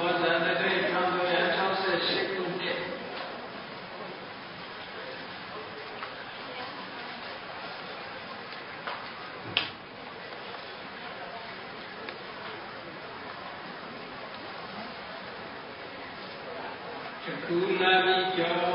ဘောဇာတက္ကရာ1968ခုနှစ်ကူလာပြီးကျော်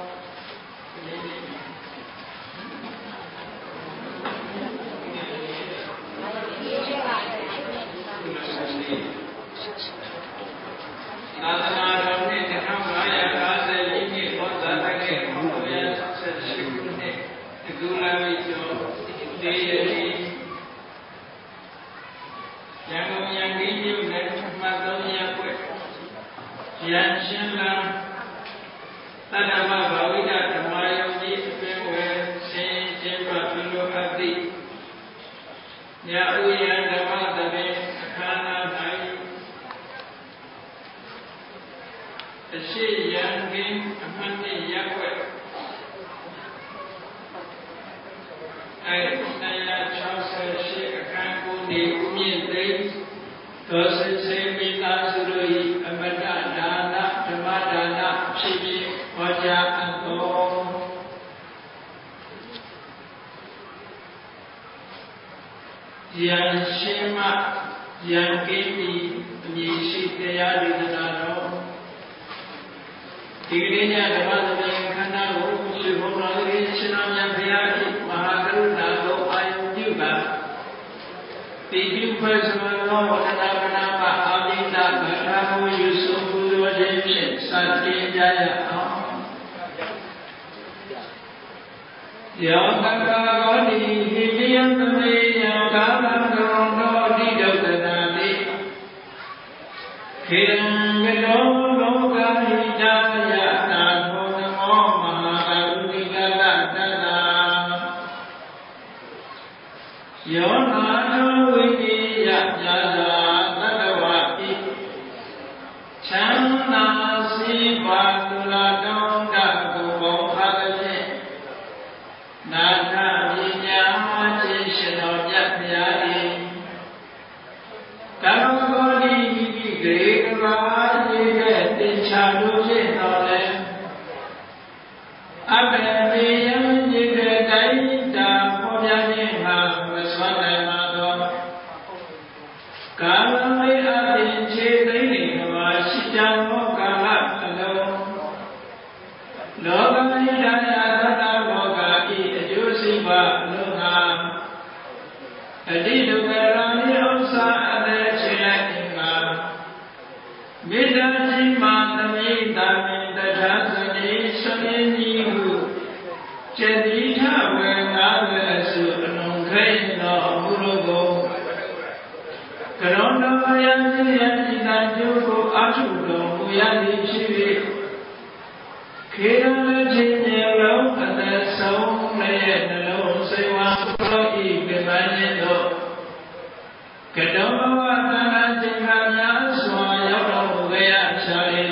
သာသနာတော်နှစ်1550နှစ်ဘောဇာတက္ကရာ1968ခုနှစ်ကူလာပြီးကျော်ဒေယတိရန်ကုန်ရန်ကင်းမြို့နယ်မှတ်3ရပ်ကွက်ရန်ရှင်းလန်းတဏ္ဍမဘာဝိဒဓမ္မယုံကြည်အတွင်းဝယ်ဆင်းကျင်းပပြုလုပ်အပ်သည့်ညဥယျာဉ်ဓမ္မသဘင်အခမ်းအနား၌အရှိရန်ကင်းအမှတ်2ရပ်ကွက်268အခန်း9နေဦးမြင့်သိန်းသောစိစေမိသားစုတို့၏အမတဒါနဓမ္မဒါနဖြစ်ပြီးဟောကြားအပ်သောယံရှိမယံကိတိအမည်ရှိတရားဒေသနာတော်ဒီကနေ့ညဓမ္မသဘင်ခန္ဓာကိုရှိဘုရားရှင်ရှင်တော်မြတ်ဘုရား၏မဟာကရုဏာကိုအာယုပြုပါတိပြုဖွဲ့ဆောင်သောဝတ္တနာပနာမအာမိတာဗထာကိုယူဆိုပူဇော်ခြင်းဖြင့်စတင်ကြရအောင်ယောကကာဂောတိဟိတိယံသမေယံကာမံကရောတောတိဒုက္ခနာတိခေရံကတောလောကဟိတာယတာဘောနမောမဟာကရုဏိကလတတ္တာယောနာနောဝိတိယပြာသာတတ္တဝါပိချမ်းသာစီပါတုလာတောင်းတကိုဘောခါတဲ့ဖြင့်နာထပညာခြင်းရှင်တော်မြတ်ဘုရား၏ကမ္မဂောတိမိမိဂရေကဘာရေးတဲ့တင်ချာလို့ဖြင့်တော်လဲအဘယ်မေယံကြီးတဲ့တိုင်းတာပေါ်ပြခြင်းမှာမစွမ်းနိုင်ပါသောကာမမေအပြင်ခြေသိမ့်နေမှာရှိကြသောကာလအလုံးလောကမိဒါယသတ္တလောကဤအကျိုးစီးပွားအလုံးဟာအတိဒုက္ခရာနိဥစ္စာအသက်ခြေလိုက်အင်္ဂါမေတ္တာကြီးမှသမိတာမင်တထာသတိဆွေးကြီးဟုចេတိထဝေငါဝေအစုအလုံးခိတ်သောမူရုကိုကရုဏာယံဉာဏ်ဤသာကျိုးကိုအထုတော်မူရသည်ဖြစ်၍ခေရလည်းခြင်းမျိုးလုံးအသက်ဆုံးရဲ့နှလုံးစိတ်ဝါသောဤကမန်းခြင်းတို့ကတောဘဝသံဃာကျင်္ဂါများစွာရောက်တော်မူခဲ့ရချာရည်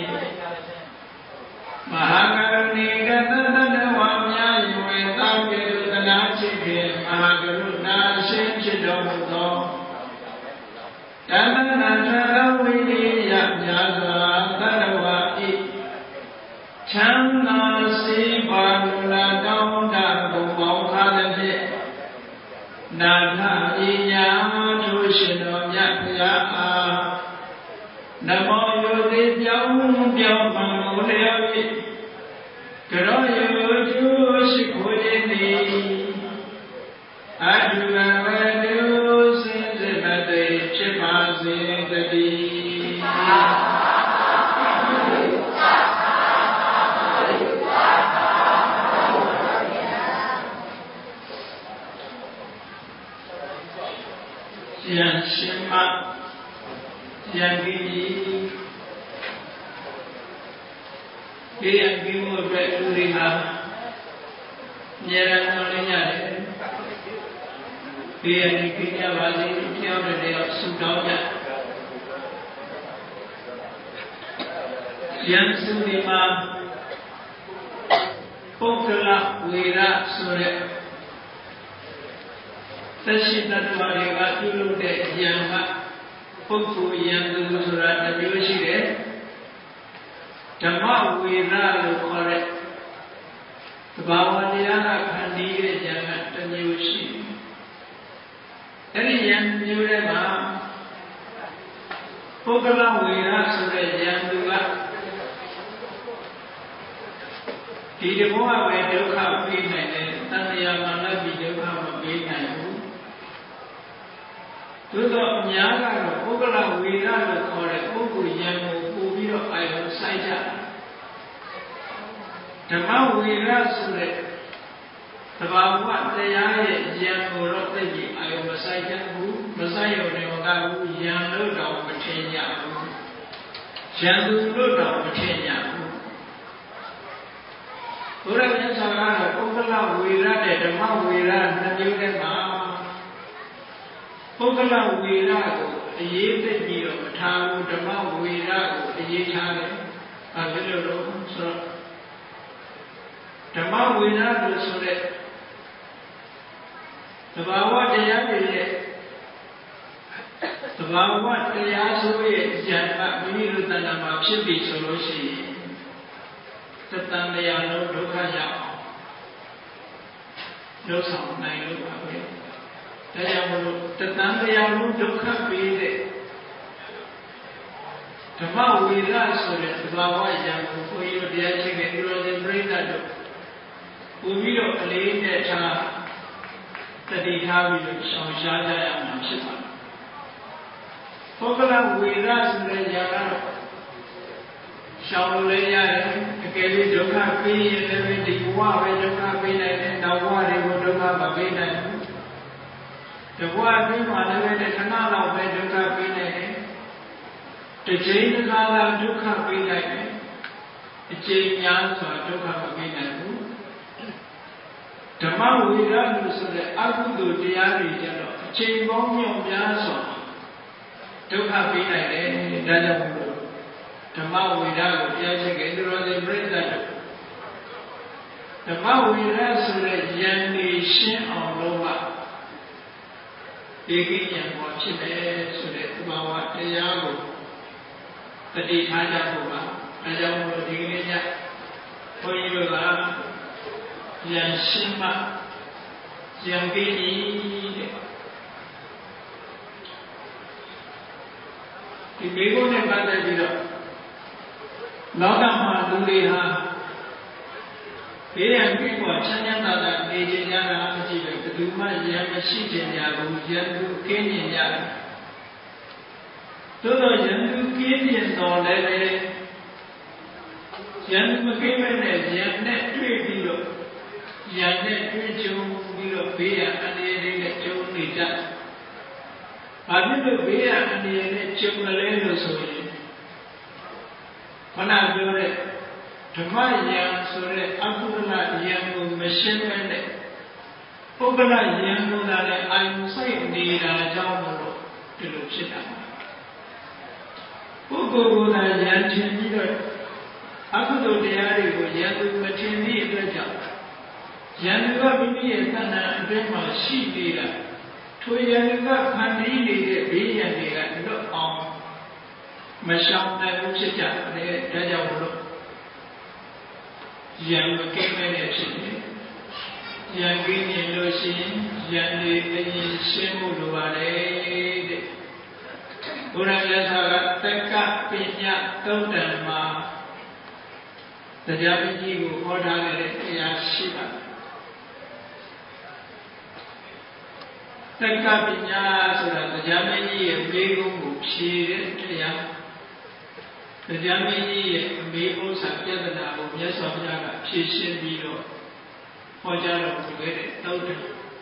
မဟာကရုဏီကသတ္တဝါများယဝေသာကေတုတနာချစ်ဖြင့်မဟာကရုဏာရှင်ဖြစ်တော်မူသောဓမ္မနာထဝိရိယများစွာသတ္တဝါဤချမ်းသာစေပါလူလာတောင်းတဘုံပေါင်းခါသည်ဖြင့်နာထပညာတို့ရှင်တော်မြတ်ဘုရားအားနမောယုတိပြောင်းမှန်လို့လျော်ဖြင့်ကရောယုကျိုးရှိခိုးခြင်းသည်အတုဝေတုစင်စစ်မသိဖြစ်ပါစေတည်းယံရှင်မယံကိတိဒီယံကိမှုအတွက်လူတွေဟာဉာဏ်တော်လေးရတယ်ဒီယံကိညာပါစေပြောတဲ့တော့ဆုတောင်းကြယံစုဒီမှာပုဂ္ဂလဝေရဆိုတဲ့သက်ရှိတ္တဝါတွေကပြုလုပ်တဲ့ဉာဏ်ကပုဂ္ဂိုလ်ဉာဏ်သူဆိုတာတစ်မျိုးရှိတယ်ဓမ္မဝေရလို့ခေါ်တဲ့သဘာဝတရားကခန္တီးတဲ့ဉာဏ်ကတစ်မျိုးရှိတယ်။အဲ့ဒီဉာဏ်မျိုးထဲမှာပုဂ္ဂလဝေရဆိုတဲ့ဉာဏ်သူကဒီတဘောကပဲဒုက္ခပေးနိုင်တယ်တဏှာမာနဒီဒုက္ခမပေးနိုင်ဘူးသို့တော့အများကတော့ပုဂ္ဂလဝေရလို့ခေါ်တဲ့ပုဂ္ဂိုလ်ဉာဏ်ကိုပို့ပြီးတော့အာရုံစိုက်ကြဓမ္မဝေရဆိုတဲ့သဘာဝတရားရဲ့ဉာဏ်ကိုတော့သိပြီးအာရုံမစိုက်ကြဘူးမစိုက်ရုံနဲ့မကဘူးဉာဏ်လို့တော့မထင်ကြဘူးဉာဏ်သူလို့တော့မထင်ကြဘူးဘုရားမြတ်စွာဘုရားကပုဂ္ဂလဝေရနဲ့ဓမ္မဝေရနှစ်မျိုးတည်းမှာပုဂ္ဂလဝေရကိုအရေးသိပြီးတော့မထားဘူးဓမ္မဝေရကိုအရေးထားတယ်။အဲလိုလို့ဆိုတော့ဓမ္မဝေရလို့ဆိုတဲ့သဘာဝတရားတွေရဲ့သဘာဝတရားဆိုရဲ့ဉာဏ်ကမိမိတို့တဏ္ဍာမှာဖြစ်ပြီဆိုလို့ရှိရင်တတန်တရားလုံးဒုက္ခရောက်အောင်လုပ်ဆောင်နိုင်လို့ပါပဲ။ဒါကြောင့်မို့လို့တတန်တရားလုံးဒုက္ခပေးတဲ့ဓမ္မဝေရဆိုတဲ့သဘာဝဉာဏ်ကိုဘုရားတရားချင်းနဲ့ဒီလိုစင်ပြိဿတို့ပူပြီးတော့အလေးနဲ့ထားတတိထားပြီးတော့ရှောင်ရှားကြရမှာဖြစ်ပါတယ်။ပုဂ္ဂလဝေရဆိုတဲ့ဉာဏ်ကတော့ရှောင်လို့လည်းရတယ်အကယ်၍ဒုက္ခပေးရင်လည်းဒီဘဝပဲဒုက္ခပေးနိုင်တယ်နောက်ဘဝတွေကိုဒုက္ခမပေးနိုင်ဘူး။ဒီဘဝပြီးမှလည်းခဏလောက်ပဲဒုက္ခပေးနိုင်တယ်။တစ်ချိန်တစ်ခါသာဒုက္ခပေးနိုင်တယ်။အချိန်များစွာဒုက္ခမပေးနိုင်ဘူး။ဓမ္မဝေရလို့ဆိုတဲ့အကုသိုလ်တရားတွေကျတော့အချိန်ပေါင်းမြောက်များစွာဒုက္ခပေးနိုင်တယ်။ဒါကြောင့်ဓမ္မဝေရကိုတရားချက်ကဣန္ဒြောဇေပြိဿတို့ဓမ္မဝေရဆိုတဲ့ဉာဏ်နေရှင်းအောင်လုပ်မှဧကိဉာဏ်ပေါ်ဖြစ်တယ်ဆိုတဲ့သဘာဝတရားကိုတတိထားကြဖို့ပါအဲကြောင့်မို့ဒီကနေ့ညဘုန်းကြီးတို့ကဉာဏ်ရှင်းမှဉာဏ်ကိန်းတဲ့ဒီမိဘနဲ့ပတ်သက်ပြီးတော့လောကမှာလူတွေဟာဘေးရန်ပြည့်ပေါ်ချမ်းချမ်းသာသာနေကြကြတာမရှိပဲဘယ်သူမှဉာဏ်မရှိကြကြဘူးဉာဏ်သူကင်းမြင်ကြတယ်သို့တော့ဉာဏ်သူကင်းမြင်တော်လည်းဉာဏ်မကင်းမဲ့နဲ့ဉာဏ်နဲ့တွေ့ပြီးတော့ဉာဏ်နဲ့တွေ့ကြုံပြီးတော့ဘေးရန်အနေနဲ့ကြုံနေကြဘာဖြစ်လို့ဘေးရန်အနေနဲ့ကြုံလဲလို့ဆိုရင်ခဏပြောတဲ့ဓမ္မဉာဏ်ဆိုတဲ့အကုသလဉာဏ်ကိုမရှင်းမဲ့တဲ့ပုဂ္ဂလဉာဏ်ကိုလည်းအာယုစိုက်နေတာကြောင့်မို့လို့ဒီလိုဖြစ်တာပုဂ္ဂိုလ်ကိုယ်တိုင်ဉာဏ်ထင်ပြီးတော့အကုသိုလ်တရားတွေကိုဉာဏ်သူမထင်သည့်အတွက်ကြောင့်ဉာဏ်ကမိမိရဲ့သဏ္ဍာန်အတွင်းမှာရှိနေတာထိုဉာဏ်ကဖန်တီးနေတဲ့ဘေးရန်တွေကလွတ်အောင်မရှောင်နိုင်ဘူးဖြစ်ကြတယ်ဒါကြောင့်မလို့ဉာဏ်မကင်းမဲ့တဲ့ဖြစ်နေဉာဏ်ကင်းနေလို့ရှိရင်ဉာဏ်လေးအရင်ရှင်းဖို့လိုပါတယ်တဲ့ဘုရားမြတ်စွာဘုရားတက္ကပညာသုံးတန်မှာတရားပကြီးကိုဟောထားတဲ့တရားရှိပါတယ်တက္ကပညာဆိုတာတရားမင်းကြီးရဲ့ဘေးကုန်းကိုဖြေတဲ့တရားတရားမင်းကြီးရဲ့အမေဥစ္စာပြဿနာကိုမြတ်စွာဘုရားကဖြေရှင်းပြီးတော့ဟောကြားတော်မူခဲ့တဲ့သုတ်တံ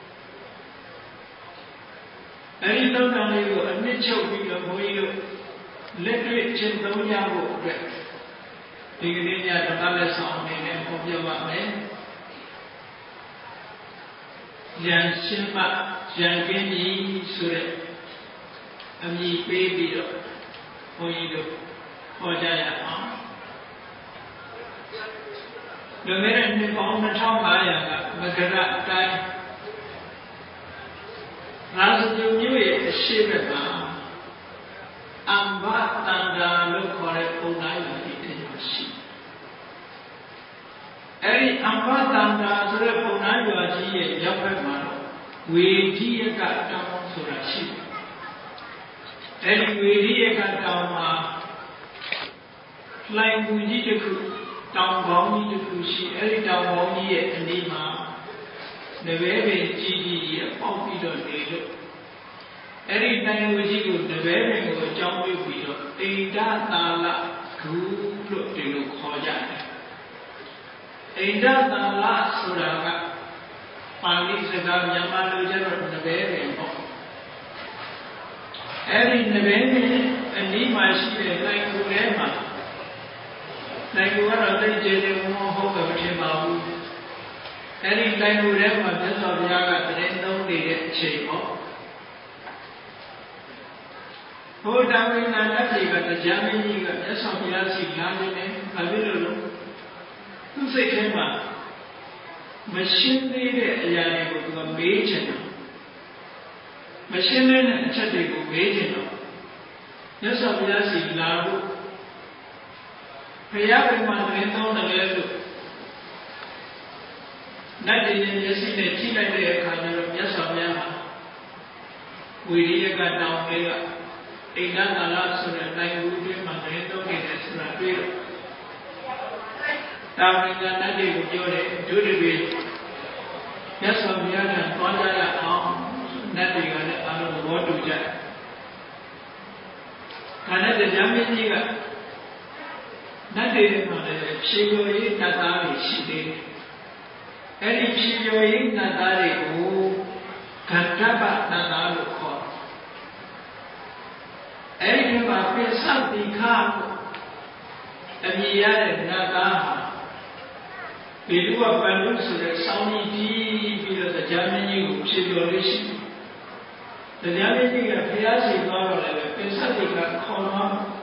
အဲဒီသုတ်တံလေးကိုအနှစ်ချုပ်ပြီးတော့ဘုန်းကြီးတို့လက်တွေ့ကျင့်သုံးကြဖို့အတွက်ဒီကနေ့ညဓမ္မလက်ဆောင်အနေနဲ့ဟောပြပါမယ်ဉာဏ်ရှင်းမှဉာဏ်ကင်းပြီဆိုတဲ့အမည်ပေးပြီးတော့ဘုန်းကြီးတို့ဟောကြားရအောင်လွန်ခဲ့တဲ့နှစ်ပေါင်း2500ကမကရအတိုင်းရာဇဂုမြို့ရဲ့အရှိဘက်မှာအမ္ဘတန္တာလို့ခေါ်တဲ့ပုံသားကြီးတွေရှိ Eri Ampatanda Sura Punaya Ji Yapama, we Diaka Tam Surashi. Eri we Diaka Tama, Flying Bujiku, Tam Boni to Kushi, Eri Tam Boni and Lima, the very Gigi, Pompido Nido. Eri Tanguji, the very Jambi Widow, Ada Tala, Good Look to Koja. Ada Tala Suraga, Pali Saga Yamalu General the very Eri the very and Lima she like Urema. Like you are a very more hope of Chimabu. Any like Urema, this of Yaga, then no needed Chimo. Hold down in Africa, the Germany, that's of Yasi, London, a little. Who say Kema? Machine made a to a major. Machine and a chatting major. That's of Yasi, Lago. Payabin Mandrino, the level. That is in the city, Chile, the kind of Yasama. We did got down there. In that last one, like we did Mandrino, it's not real. Down in that day, we do the way. Yasama and Pondala, nothing out of the water jet. Canada Jamaica. Nothing on the Shigori Natari she did. Any Shigori Natari who Kantaba Nataru call. Any of our friends something come and he added Nataha. We do a balance of the Saudi D because the Germany who Shigori. The Germany appears in our level, and something got called on.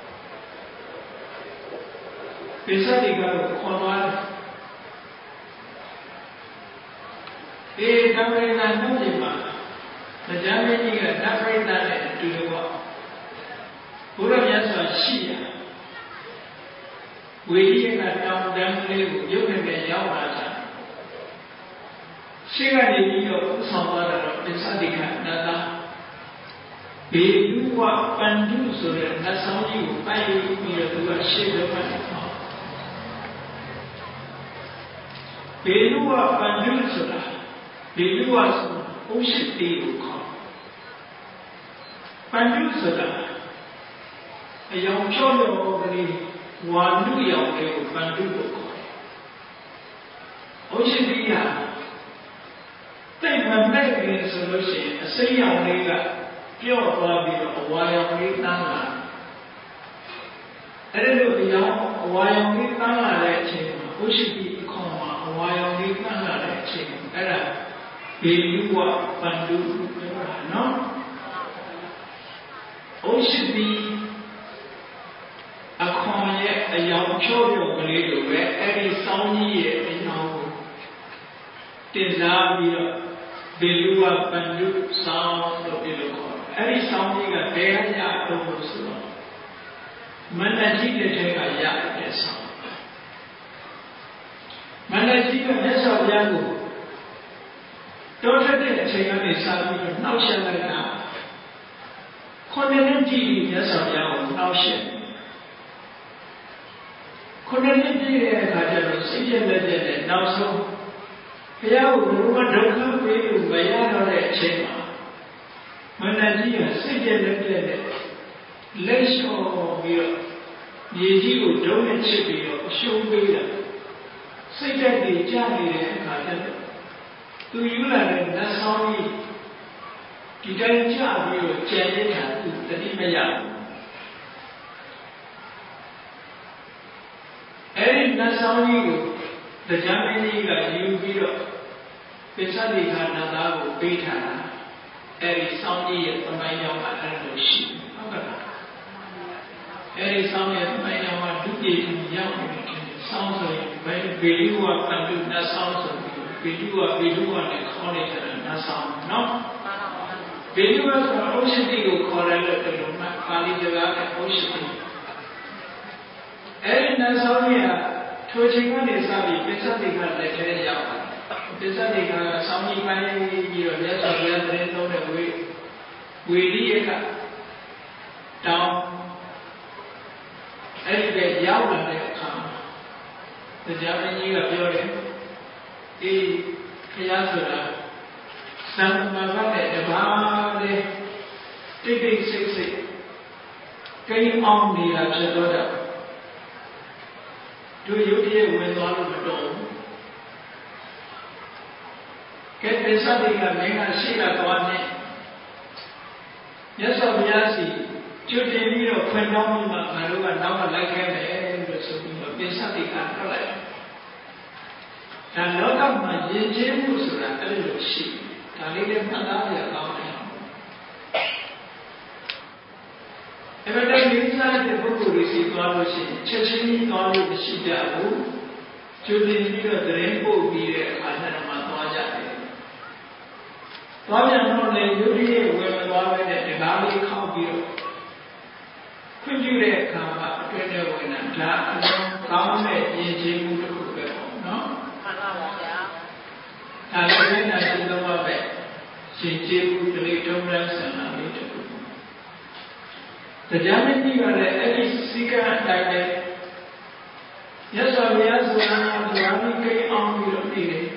Pesadiga Koman A Navarina Nodima, the Germany and Navarina to the war. Puramasa Shia. We got down Damli, you can get Yamata. Shigani of Samara, Pesadiga Nada. Be you are Pandu, and that's how you buy me to a shade of my. Belua Pandusura, Belua's ocean deal call. Pandusura, a young child over the one new young Pandu call. Ocean Dia, take my medical solution, a say young nigger, pure body of a wild nana. I don't know the young wild nana that chain, ocean be while we can't let him better, you are Pandu, no? O should be a common a young child where every Saudi year now Tizabia, Belua Pandu sound of the every Saudi got there, ya over Manaji take a yak sound. Manaji has of Yago. Daughter did a chain of his son, now shall I now. Condemnity, yes, of Yago, now shall. Condemnity, I have seen legend, now so. Yago, don't come with you, by Yano, a chamber. Manaji has seen legend, let's show you. Yeji, don't chip you, show me. Say that the Jami and do you learn that song? You don't job you, Janet, the Nimaya. And that's how you, the Jami got you below. Beside Canada, Beta, Every Saudi from my young and sheep. Every Saudi at my young do young. Sounds like when you are Pandu, that sounds like you are and call it that sound. No? When you are Ocean, you call it the Pali Java and Ocean. And that's how we are ထိုချိန်ကနေစပြီးပိဿတိကလက်ထဲရောက်လာပိဿတိကဆောင်းကြီးပိုင်းပြီးတော့မြတ်စွာဘုရားသတင်းသုံးတဲ့ဝေရိယကတောင်းအဲ့ဒီပဲရောက်လာတဲ့အခါတရားမင်းကြီးကပြောတယ်အေးဘုရားဆိုတာသံဃာကတဲ့တပါးလေတိတ်တိတ်ဆိတ်ဆိတ်ကိန်းအောင်နေတာဖြစ်တော့တာတို့ရုပ်တရက်ဝင်သွားလို့မတော်ဘူးကဲပိဿတိကမင်းကရှိတာသွားနေမြတ်စွာဘုရားစီကျွတ်တင်ပြီးတော့ခွင့်တောင်းပြီးမှငါတို့ကနောက်ကလိုက်ခဲ့မယ်လို့ဆိုပြီးတော့ပိဿတိကထွက်လိုက်ဒါလောကမှာယဉ်ကျေးမှုဆိုတာအဲ့လိုရှိဒါလေးလည်းမှတ်သားရအောင်အဲ့ဒါတိုင်းမိသားတဲ့ပုဂ္ဂိုလ်တွေစီသွားလို့ရှိရင်ချက်ချင်းကြီးသွားလို့မရှိကြဘူးကျိုးတင်ပြီးတော့သတင်းပို့ပြီးတဲ့အခါကျတော့မှသွားကြတယ်သွားပြန်တော့လေယုတ်ရဲ့ဝယ်မသွားပဲနဲ့တကားလေးခောက်ပြီးတော့ခွင့်ပြုတဲ့အခါမှာအတွင်းထဲဝင်တာဒါအလုံးကောင်းတဲ့ယဉ်ကျေးမှုတစ်ခုပဲပေါ့နော်မှန်ပါပါဗျာဒါလည်းနိုင်တဲ့တော့ပဲရှင်ကျေးမှုတိထုံးရဆန္ဒလေးတစ်ခုတရားမင်းကြီးကလည်းအဲ့ဒီစည်းကမ်းအတိုင်းပဲမြတ်စွာဘုရားဆိုတာကဓဝါမိကိန်းအောင်ပြီးတော့နေတယ်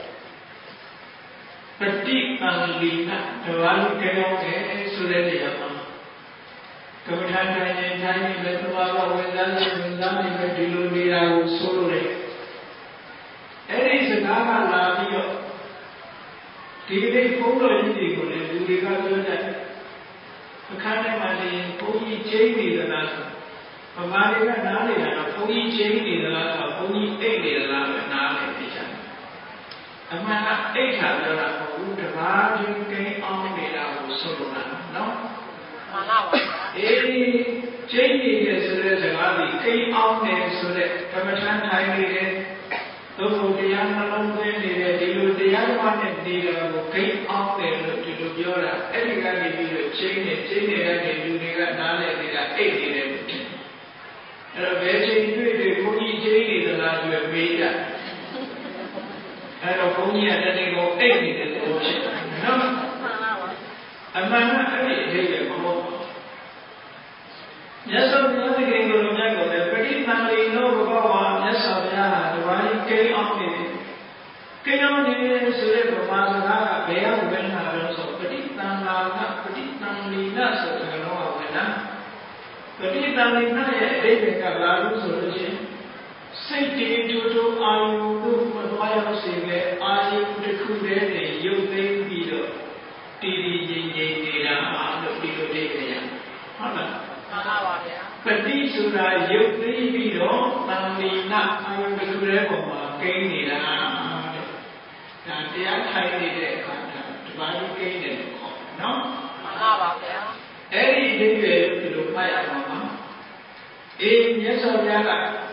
ပฏิပန္လိနဓဝါမိကိန်းအောင်တယ်ဆိုတဲ့နေရာမှာကမ္မထာတိုင်းတိုင်းလည်းသဘာဝဝင်စားနေပဲဒီလိုနေတာကိုဆိုလို့ရတယ်အဲ့ဒီစကားကလာပြီးတော့ဒီနေ့ဘုန်းတော်ကြီးတွေကိုလည်းလူတွေကပြောကြတယ်အခန်းထဲမှာနေဘုန်းကြီးကျင်းနေသလားဆိုဗမာတွေကနားနေတာတော့ဘုန်းကြီးကျင်းနေသလားဆိုဘုန်းကြီးအိတ်နေသလားပဲနားနေပြချင်တယ်အမှန်ကအိတ်ခါပြောတာမဟုတ်ဘူးတပါးချင်းကိန်းအောင်နေတာကိုဆိုလိုတာနော်မှန်ပါပါအေးကျင်းနေတဲ့ဆိုတဲ့စကားဒီကိန်းအောင်နေဆိုတဲ့ကမ္မထမ်းထိုင်နေတယ်သို့မဟုတ်တရားနှလုံးသွင်းနေတဲ့ဒီလိုတရားဓမ္မနဲ့နေတာကိုဂိမ်းအောင်တယ်လို့ဒီလိုပြောတာအဲ့ဒီကနေပြီးတော့ချင်းနေတဲ့လူတွေကနားလည်နေတာအိတ်နေတယ်လို့ထင်အဲ့တော့ဘယ်ချိန်တွေ့ဘုန်းကြီးချင်းနေသလားဆိုတော့မေးတာအဲ့တော့ဘုန်းကြီးကတနေ့ကိုအိတ်နေတယ်လို့ဖြစ်တယ်နော်အမှန်ကအဲ့ဒီအဓိပ္ပာယ်မဟုတ်ဘူးမြတ်စွာဘုရားသခင်ကိုလည်းမြတ်ကိုလည်းပဋိသန္ဓေနောဘဂဝါမြတ်စွာဘုရားဟာဒီဝါရီကိန်းအောင်နေတယ်ကိန်းအောင်နေဆိုတဲ့ဗမာစကားကဘယ်ရောက်ဝင်လာလို့ဆိုပဋိသန္ဓာကပဋိသန္ဓေနဆိုတဲ့ကတော့ဝင်လာပဋိသန္ဓေနရဲ့အဓိပ္ပာယ်ကဘာလို့ဆိုလို့ရှိရင်စိတ်တည်တူအာယုတို့မသွားရောက်စေပဲအာယုတစ်ခုတည်းနဲ့ရုပ်သိမ်းပြီးတော့တည်တည်ငြိမ်ငြိမ်နေတာလို့ဒီလိုသိကြရဟုတ်လားမှန်ပါပါဗျာပฏิဆိုတာရုပ်သိမ်းပြီးတော့တန်လီနအာယုတစ်ခုတည်းပေါ်မှာကိန်းနေတာတဲ့ဒါတရားထိုင်နေတဲ့အခါကျဒီပါဠိကိန်းတယ်လို့ခေါ်နော်မှန်ပါပါဗျာအဲ့ဒီအဓိပ္ပာယ်ဒီလိုမှတ်ရအောင်ပါအေးမြတ်စွာဘုရားက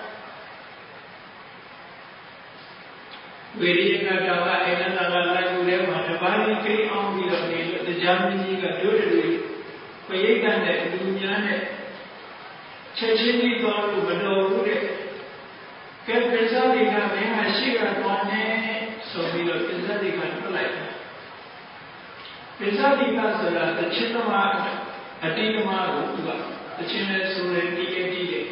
ဝိရိယကတော်ကအိန္ဒနာကလည်းသူထဲမှာတပါးကြီးကိန်းအောင်ပြီးတော့နေလို့တရားမင်းကြီးကတို့တွေပရိသတ်နဲ့လူများနဲ့ချက်ချင်းကြီးသွားလို့မတော်ဘူးတဲ့ကဲပိဿတိကမင်းကရှိကသွားနေဆိုပြီးတော့ပိဿတိကထွက်လိုက်တယ်ပိဿတိကဆိုတာတချင်းသမားအတိသမားကိုသူကတချင်းနဲ့ဆိုရင်ဒီအတိတဲ့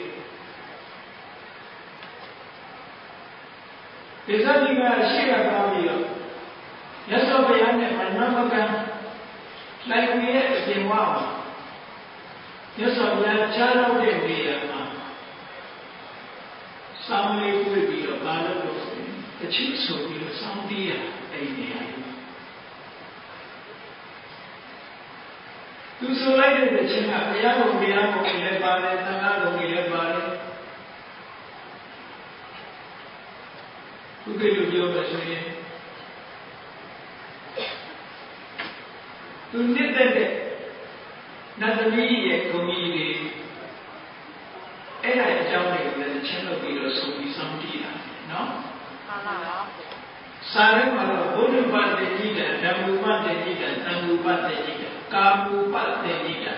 ပိဿတိကရှိကသွားပြီးတော့မြတ်စွာဘုရားနဲ့မနမကံလိုက်ပြီးရဲ့အပြင်ဝါမှာမြတ်စွာဘုရားချားတော့တဲ့နေရာမှာဆောင်းလေးပွေပြီးတော့ဘာလို့လဲဆိုရင်တချို့ဆိုပြီးတော့ဆောင်းတီးရအဲ့ဒီနေရာသူဆိုလိုက်တဲ့တခြင်းကဘုရားကိုလည်းပါတယ်သံဃာကိုလည်းပါတယ်ခုကိလို့ပြောလို့ဆိုရင်သူနှစ်သက်တဲ့နတ်သမီးရဲ့ဂုဏ်ကြီးတွေအဲ့ဒါအကြောင်းတွေကိုလည်းချင်းလုပ်ပြီးတော့ဆိုပြီးဆောင်တည်တာနော်မှန်ပါပါစာရဲမှာတော့ဘုဒ္ဓဘာသာတိတံဓမ္မူပတေတိတံသံဃူပတေတိတံကာမူပတေတိတံ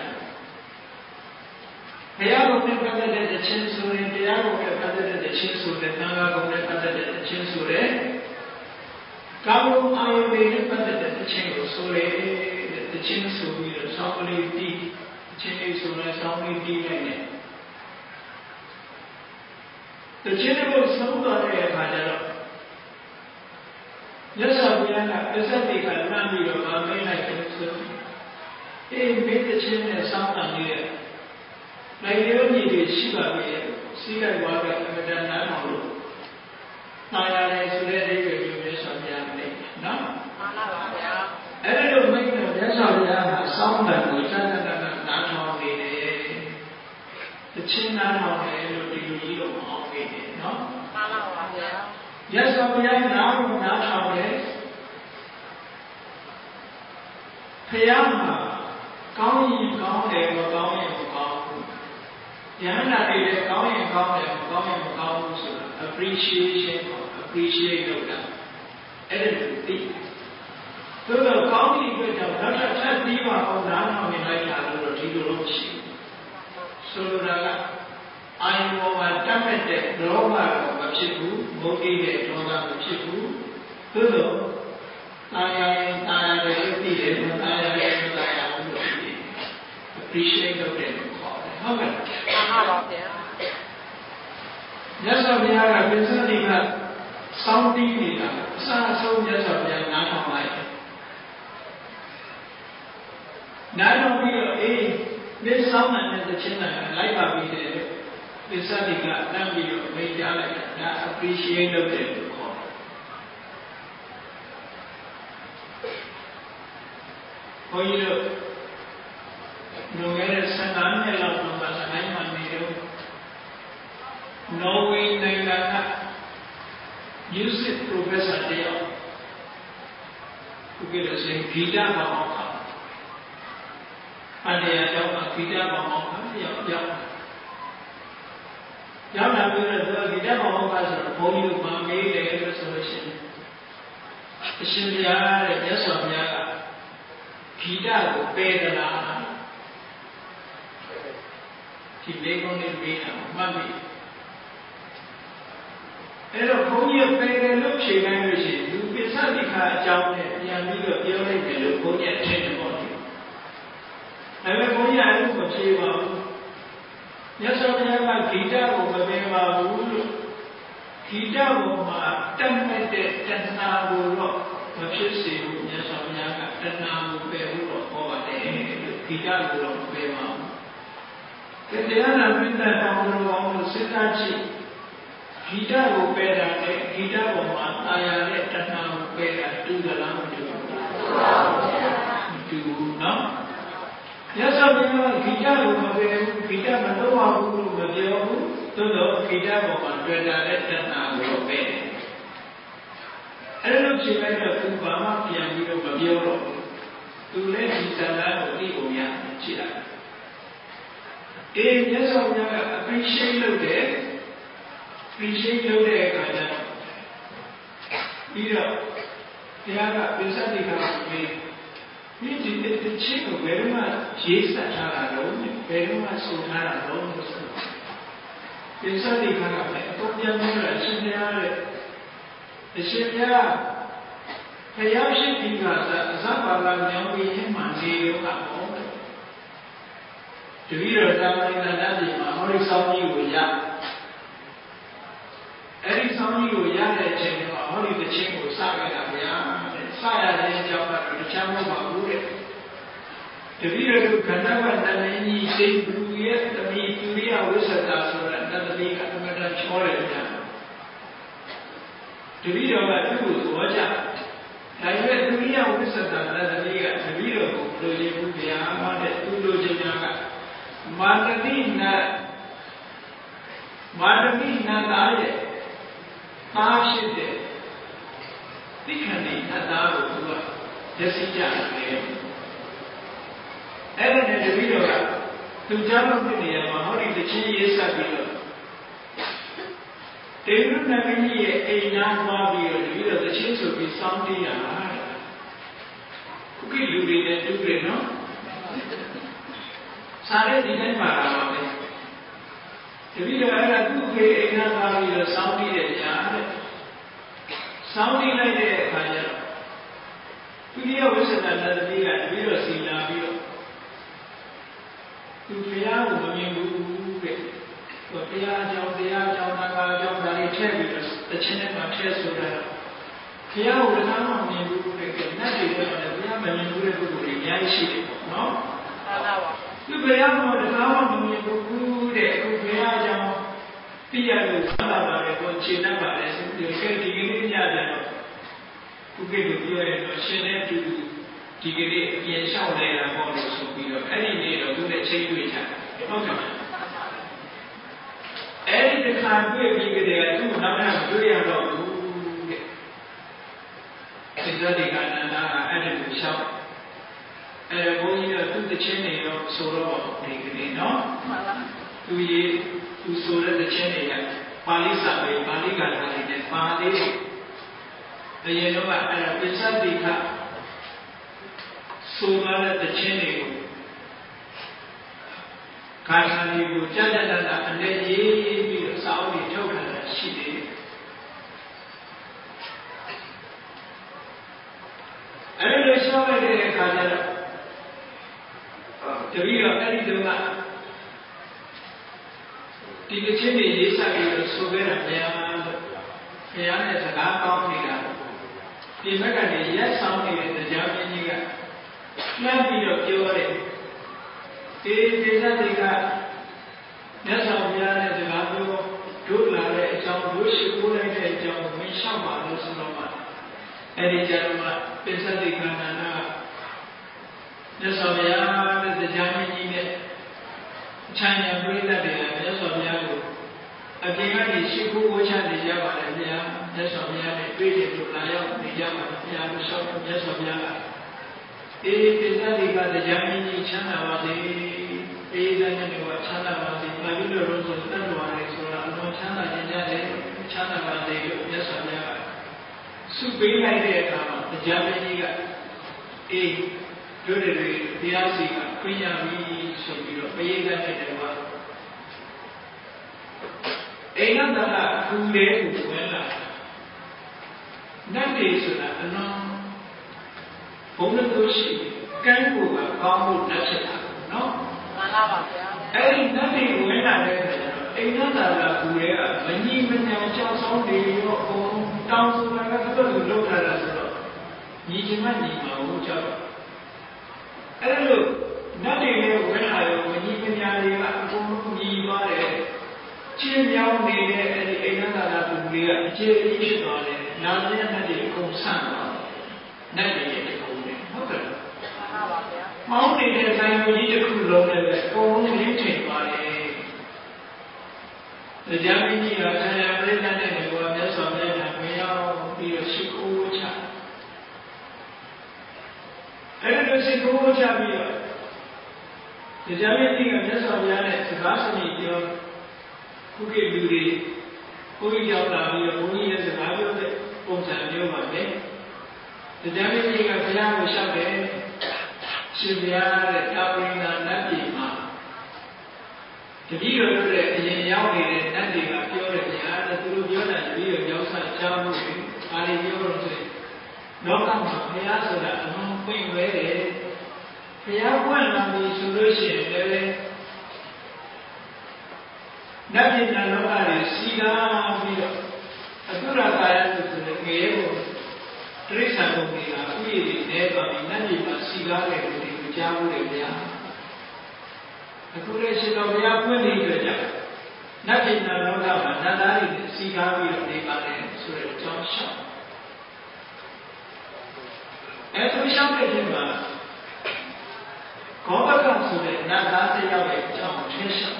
ဘုရားကိုပြတ်တဲ့ချင်းဆိုရင်တရားကိုပြတ်တဲ့ချင်းဆိုတဲ့သံဃာချင်းကိုဆိုလေတချင်းဆိုပြီးတော့ဆောင်းကလေးတီးချင်းလေးဆိုလဲဆောင်းလေးတီးလိုက်တယ်တချင်းကိုဆုံးသွားတဲ့အခါကျတော့မြတ်စွာဘုရားကပစ္စည်းကလမ်းပြီးတော့မမေးလိုက်တယ်ဆိုအေးမေးတဲ့ချင်းနဲ့ဆောင်းတာနေတဲ့နိုင်ရုံကြီးတွေရှိပါပြီစီးလိုက်သွားတဲ့အမတန်နားတော်လို့နာရတယ်ဆိုတဲ့အိဗယ်မျိုးမြတ်စွာဘုရားမိတ်နော်မှန်ပါပါဗျာအဲ့ဒါလို့မိတ်တော်မြတ်စွာဘုရားကဆောင်းတယ်ကိုစသနာနားထောင်နေတယ်တချင်းနားထောင်တယ်လို့ဒီလိုကြီးတော့မအောင်နေတယ်နော်မှန်ပါပါဗျာမြတ်စွာဘုရားနားကိုနားထောင်တယ်ဖယားမှာကောင်းရင်ကောင်းတယ်မကောင်းရင်မကောင်းဘူးဉာဏ်နာတွေလည်းကောင်းရင်ကောင်းတယ်မကောင်းရင်မကောင်းဘူးဆိုတာ appreciate လုပ်တာအဲ့ဒါကိုသိသို့တော့ကောင်းတဲ့အတွက်ကြောင့်နောက်ထပ်ချက်ပြီးမှအောင်နားထောင်နေလိုက်တာလို့ဒီလိုလို့ရှိဆိုလိုတာကအာယုံပေါ်မှာတတ်မဲ့တဲ့လောဘတော့မဖြစ်ဘူးမုန်းတိတဲ့ဒေါသမဖြစ်ဘူးသို့တော့တာယာရင်တာယာတယ်သိတယ်မတာယာရင်မတာယာဘူးလို့သိတယ် appreciate လုပ်တယ်လို့ခေါ်တယ်ဟုတ်ကဲ့မှန်ပါပါဗျာမြတ်စွာဘုရားကပစ္စည်းကစောင်းတီးနေတာအစားအဆုံးမြတ်စွာဘုရားနားထောင်လိုက်နားထောင်ပြီးတော့အေးဒီစောင်းတဲ့တခြင်းနဲ့လိုက်ပါပြီးတယ်ပစ္စည်းကတမ်းပြီးတော့မိတ်ကြလိုက်တာဒါ appreciate လုပ်တယ်လို့ခေါ်တယ်ဘုန်းကြီးတို့လွန်ခဲ့တဲ့15နှစ်လောက်တော့ဗသနိုင်မှာနေတော့နော်ဝေနိုင်ငံက music professor တယောက်သူကလည်းစိတ်ဂီတပါမောက္ခအတရားကြောင့်ဂီတပါမောက္ခတယောက်ရောက်လာပြီးတော့ဂီတပါမောက္ခဆိုတော့ဘုန်းကြီးတို့ဗာမေးတယ်လို့ဆိုလို့ရှိရင်အရှင်ဘုရားတဲ့မြတ်စွာဘုရားကဂီတကိုပယ်သလားဒီလေးကုန်းလေးပေးတာမှတ်ပြီအဲ့တော့ဘုန်းကြီးပယ်တယ်လို့ဖြေနိုင်လို့ရှိရင်လူပစ္စည်းခါအကြောင်းနဲ့ပြန်ပြီးတော့ပြောလိုက်တယ်လို့ဘုန်းကြီးထင်တယ်ပေါ့ဒီဒါပေမဲ့ဘုန်းကြီးအဲ့လိုမဖြေပါဘူးမြတ်စွာဘုရားကဂီတကိုမပယ်ပါဘူးလို့ဂီတပေါ်မှာတတ်မဲ့တဲ့တဏှာကိုတော့မဖြစ်စေဘူးမြတ်စွာဘုရားကတဏှာကိုပယ်ဖို့တော့ဟောပါတယ်လို့ဂီတကိုတော့မပယ်ပါဘူးတရားနာပိဋကတောင်းလို့အောင်လို့စဉ်းစားကြည့်ဂီတကိုပယ်တာနဲ့ဂီတပေါ်မှာတာယာတဲ့တဏှာကိုပယ်တာတူသလားမတူဘူးမတူဘူးနော်မြတ်စွာဘုရားဂီတကိုမပယ်ဘူးဂီတမတော့ပါဘူးလို့မပြောဘူးသို့တော့ဂီတပေါ်မှာတွေ့တာတဲ့တဏှာကိုပယ်တယ်အဲ့လိုချိန်လိုက်တော့သူဘာမှပြန်ပြီးတော့မပြောတော့ဘူးသူလည်းဒီသံဃာကိုသိဖို့များကြည့်လိုက်အေးမြတ်စွာဘုရားက appreciate လုပ်တယ် appreciate လုပ်တဲ့အခါကျတော့ပြီးတော့တရားကပစ္စည်းကမေးဒီချင်းကိုဘယ်တော့မှရေးစထားတာတော့ဘယ်တော့မှဆိုထားတာတော့မဆိုပစ္စည်းကလည်းအပေါ်ပြန်လို့အရှင်ဘုရားရဲ့အရှင်ဘုရားဖယားရှိပြီးကသဇဘာလာညောင်းပြီးရင်မှနေရောကပေါ့တပည့်တော်တာမဏိတတ်ပြည်မှာဟောဒီဆောင်းကြီးကိုရအဲ့ဒီဆောင်းကြီးကိုရတဲ့အချိန်မှာဟောဒီတစ်ချင်းကိုစခဲ့တာဗျာစရတဲ့အကြောင်းကတော့တခြားမဟုတ်ပါဘူးတဲ့တပည့်တော်ကခန္ဓာဝတ္တန်ကြီးစိတ်ဘူးရဲ့တမီသူရိယဝိသတာဆိုတာတတတိကအမှန်တန်ချောတယ်ဗျာတပည့်တော်ကသူ့ကိုသဘောကျဒါပေမဲ့သူရိယဝိသတာတတတိကတပည့်တော်ကိုလိုချင်ဘူးဗျာတဲ့သူလိုချင်တာကမာတတိနာသားရဲ့သားဖြစ်တဲ့သိခဏိနတ်သားကိုသူကရစီကြတယ်အဲ့ဒါနဲ့တပည့်တော်ကသူကြားလို့ပြနေရမှာဟောဒီတချင်းရေးဆက်ပြီးတော့တေရုဏဂိရဲ့အိမ်နာသွားပြီးတော့တပည့်တော်တချင်းဆိုပြီးစောင်းတင်းရတာခုကိလူတွေနဲ့တူတယ်နော်စားတဲ့ဒီတိုင်းပါလာပါပဲတပည့်တော်အဲ့ဒါသူ့ဖေအိမ်နာသွားပြီးတော့စောင်းပြီးတဲ့ကြားတဲ့စောင်းပြီးလိုက်တဲ့အခါကျတော့သူ Dunia wisata tadi kan, biro sila biro. Dunia umumnya bukan. Dia jauh dari cewek, tercene macam sudah. Dia orang umumnya bukan. Nanti dia menyuruh bukan dia isi, no? Itu dia orang umumnya bukan. Dia jauh. Dia itu salah pada cinta pada dia kiri ada. Bukan dia itu cinta itu kiri yang salah yang mau disubih. Ini itu cewek saja, okey. Any time we begin to do not do it at all. Exactly, and the shop. Going to the chain of solo, no? To solar the chain, Palisa, Paliga, Pali, the yellow and a Pisatica, solar the chain. Karena ibu jangan ada anda ini Saudi jauh dari sini. Ada siapa yang kajar? Jadi apa itu nak? Tiga sini desa itu soberan yang sekarang kau tidak. Di mana dia Saudi itu jauh ini kan? Yang tidak jauh. Desa tiga, desa biara juga dulu lari jauh dulu sekolah itu jauh mencapai dulu selama. Ini jauh desa tiga nana desa biara itu jauh ini, China berita dia desa biara. Akhirnya di sekolah China dia pada dia desa biara berita dulu lari dia pada dia desa biara. Desa tiga jauh ini China wajib. Ini juga China masih lagi lurus dan luar biasa. Kalau China jadi China masih biasa saja. Supaya dia kama, jadi juga jodoh dia sih punya ini sebelum bayar kita buat. Adalah kuliah bukanlah. Nanti sudah bukan dosi kan bukan kamu nak no? Nanti bukan ada. Adalah kuliah. Menyimpan jauh jauh dari tahun sudah kita dulu ada sudah. Ni cuma ni mau jauh. Lalu nanti ni bukan ada menyimpan dia aku ni mana. Cium ni adalah kuliah. Cium itu ada. Nanti nanti kumsam. Nanti kuliah. Betul. Mau ni saya punya kuliah le. Kau ni cakap ni. Jadi ni saya belajar ni buat sesuatu yang saya dia sekolah. Ada sekolah dia. Jadi ni sesuatu yang sekarang ni dia kuki duri, kuki jauh lagi, kuki yang sekarang tu pungsan dia macam. Jadi ni saya usah sebenarnya kami nanti mah. Jadi kalau dia yang ni nanti kami orang dia tu dia nanti dia jauh jauh hari dia orang tu. Lokam saya sudah mungkin boleh. Saya pun nanti solusi boleh. Nanti kalau ada sila dia, aturan saya tu sebagai terasa mungkin aku ini nanti masih gak jauh dia. Aku rasa kalau dia pun kerja, nanti kalau ada dari sila dia dekat surat jauh. Itu siapa dia? Kau kan sudah nanti yang jauh cerita.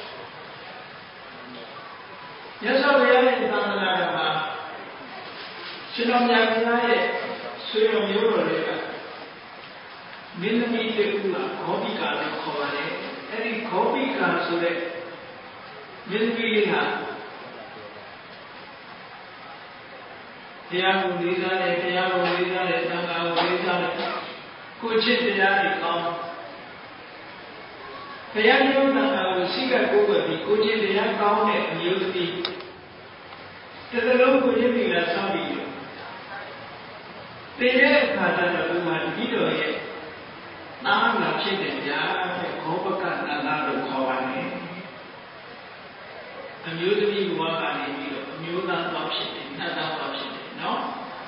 Ya saya yang tangan apa? Sebelum yang saya sudah menyuruh minum itu pula kopi kalau kau ada. Jadi kopi kalau sudah minum ini dia boleh tangga kucing dia ikam. Dia ni orang sikap kuat, kucing dia kau ni nyuti. Tetapi kucing dia sabi. Thế khả năng là tôi mà đi rồi ta là trên đỉnh giá có bất cả là ta được khó này nhớ tôi đi qua cả này đi rồi nhớ ta vào trên đỉnh ta vào trên đỉnh nó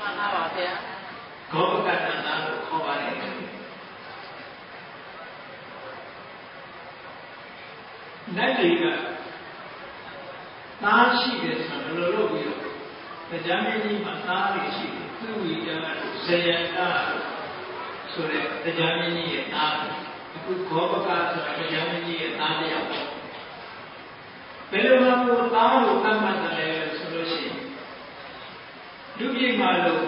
có bất cả là ta được khó này nãy thì cả ta chỉ để sản lỗ bây giờ cái giá trị mà ta để chỉ cứ vì là xây dựng ta rồi cái giá trị ta cứ có bất cả cái giá trị ta để học bây giờ mà tôi ta được tăng mạnh là rồi gì lúc gì mà được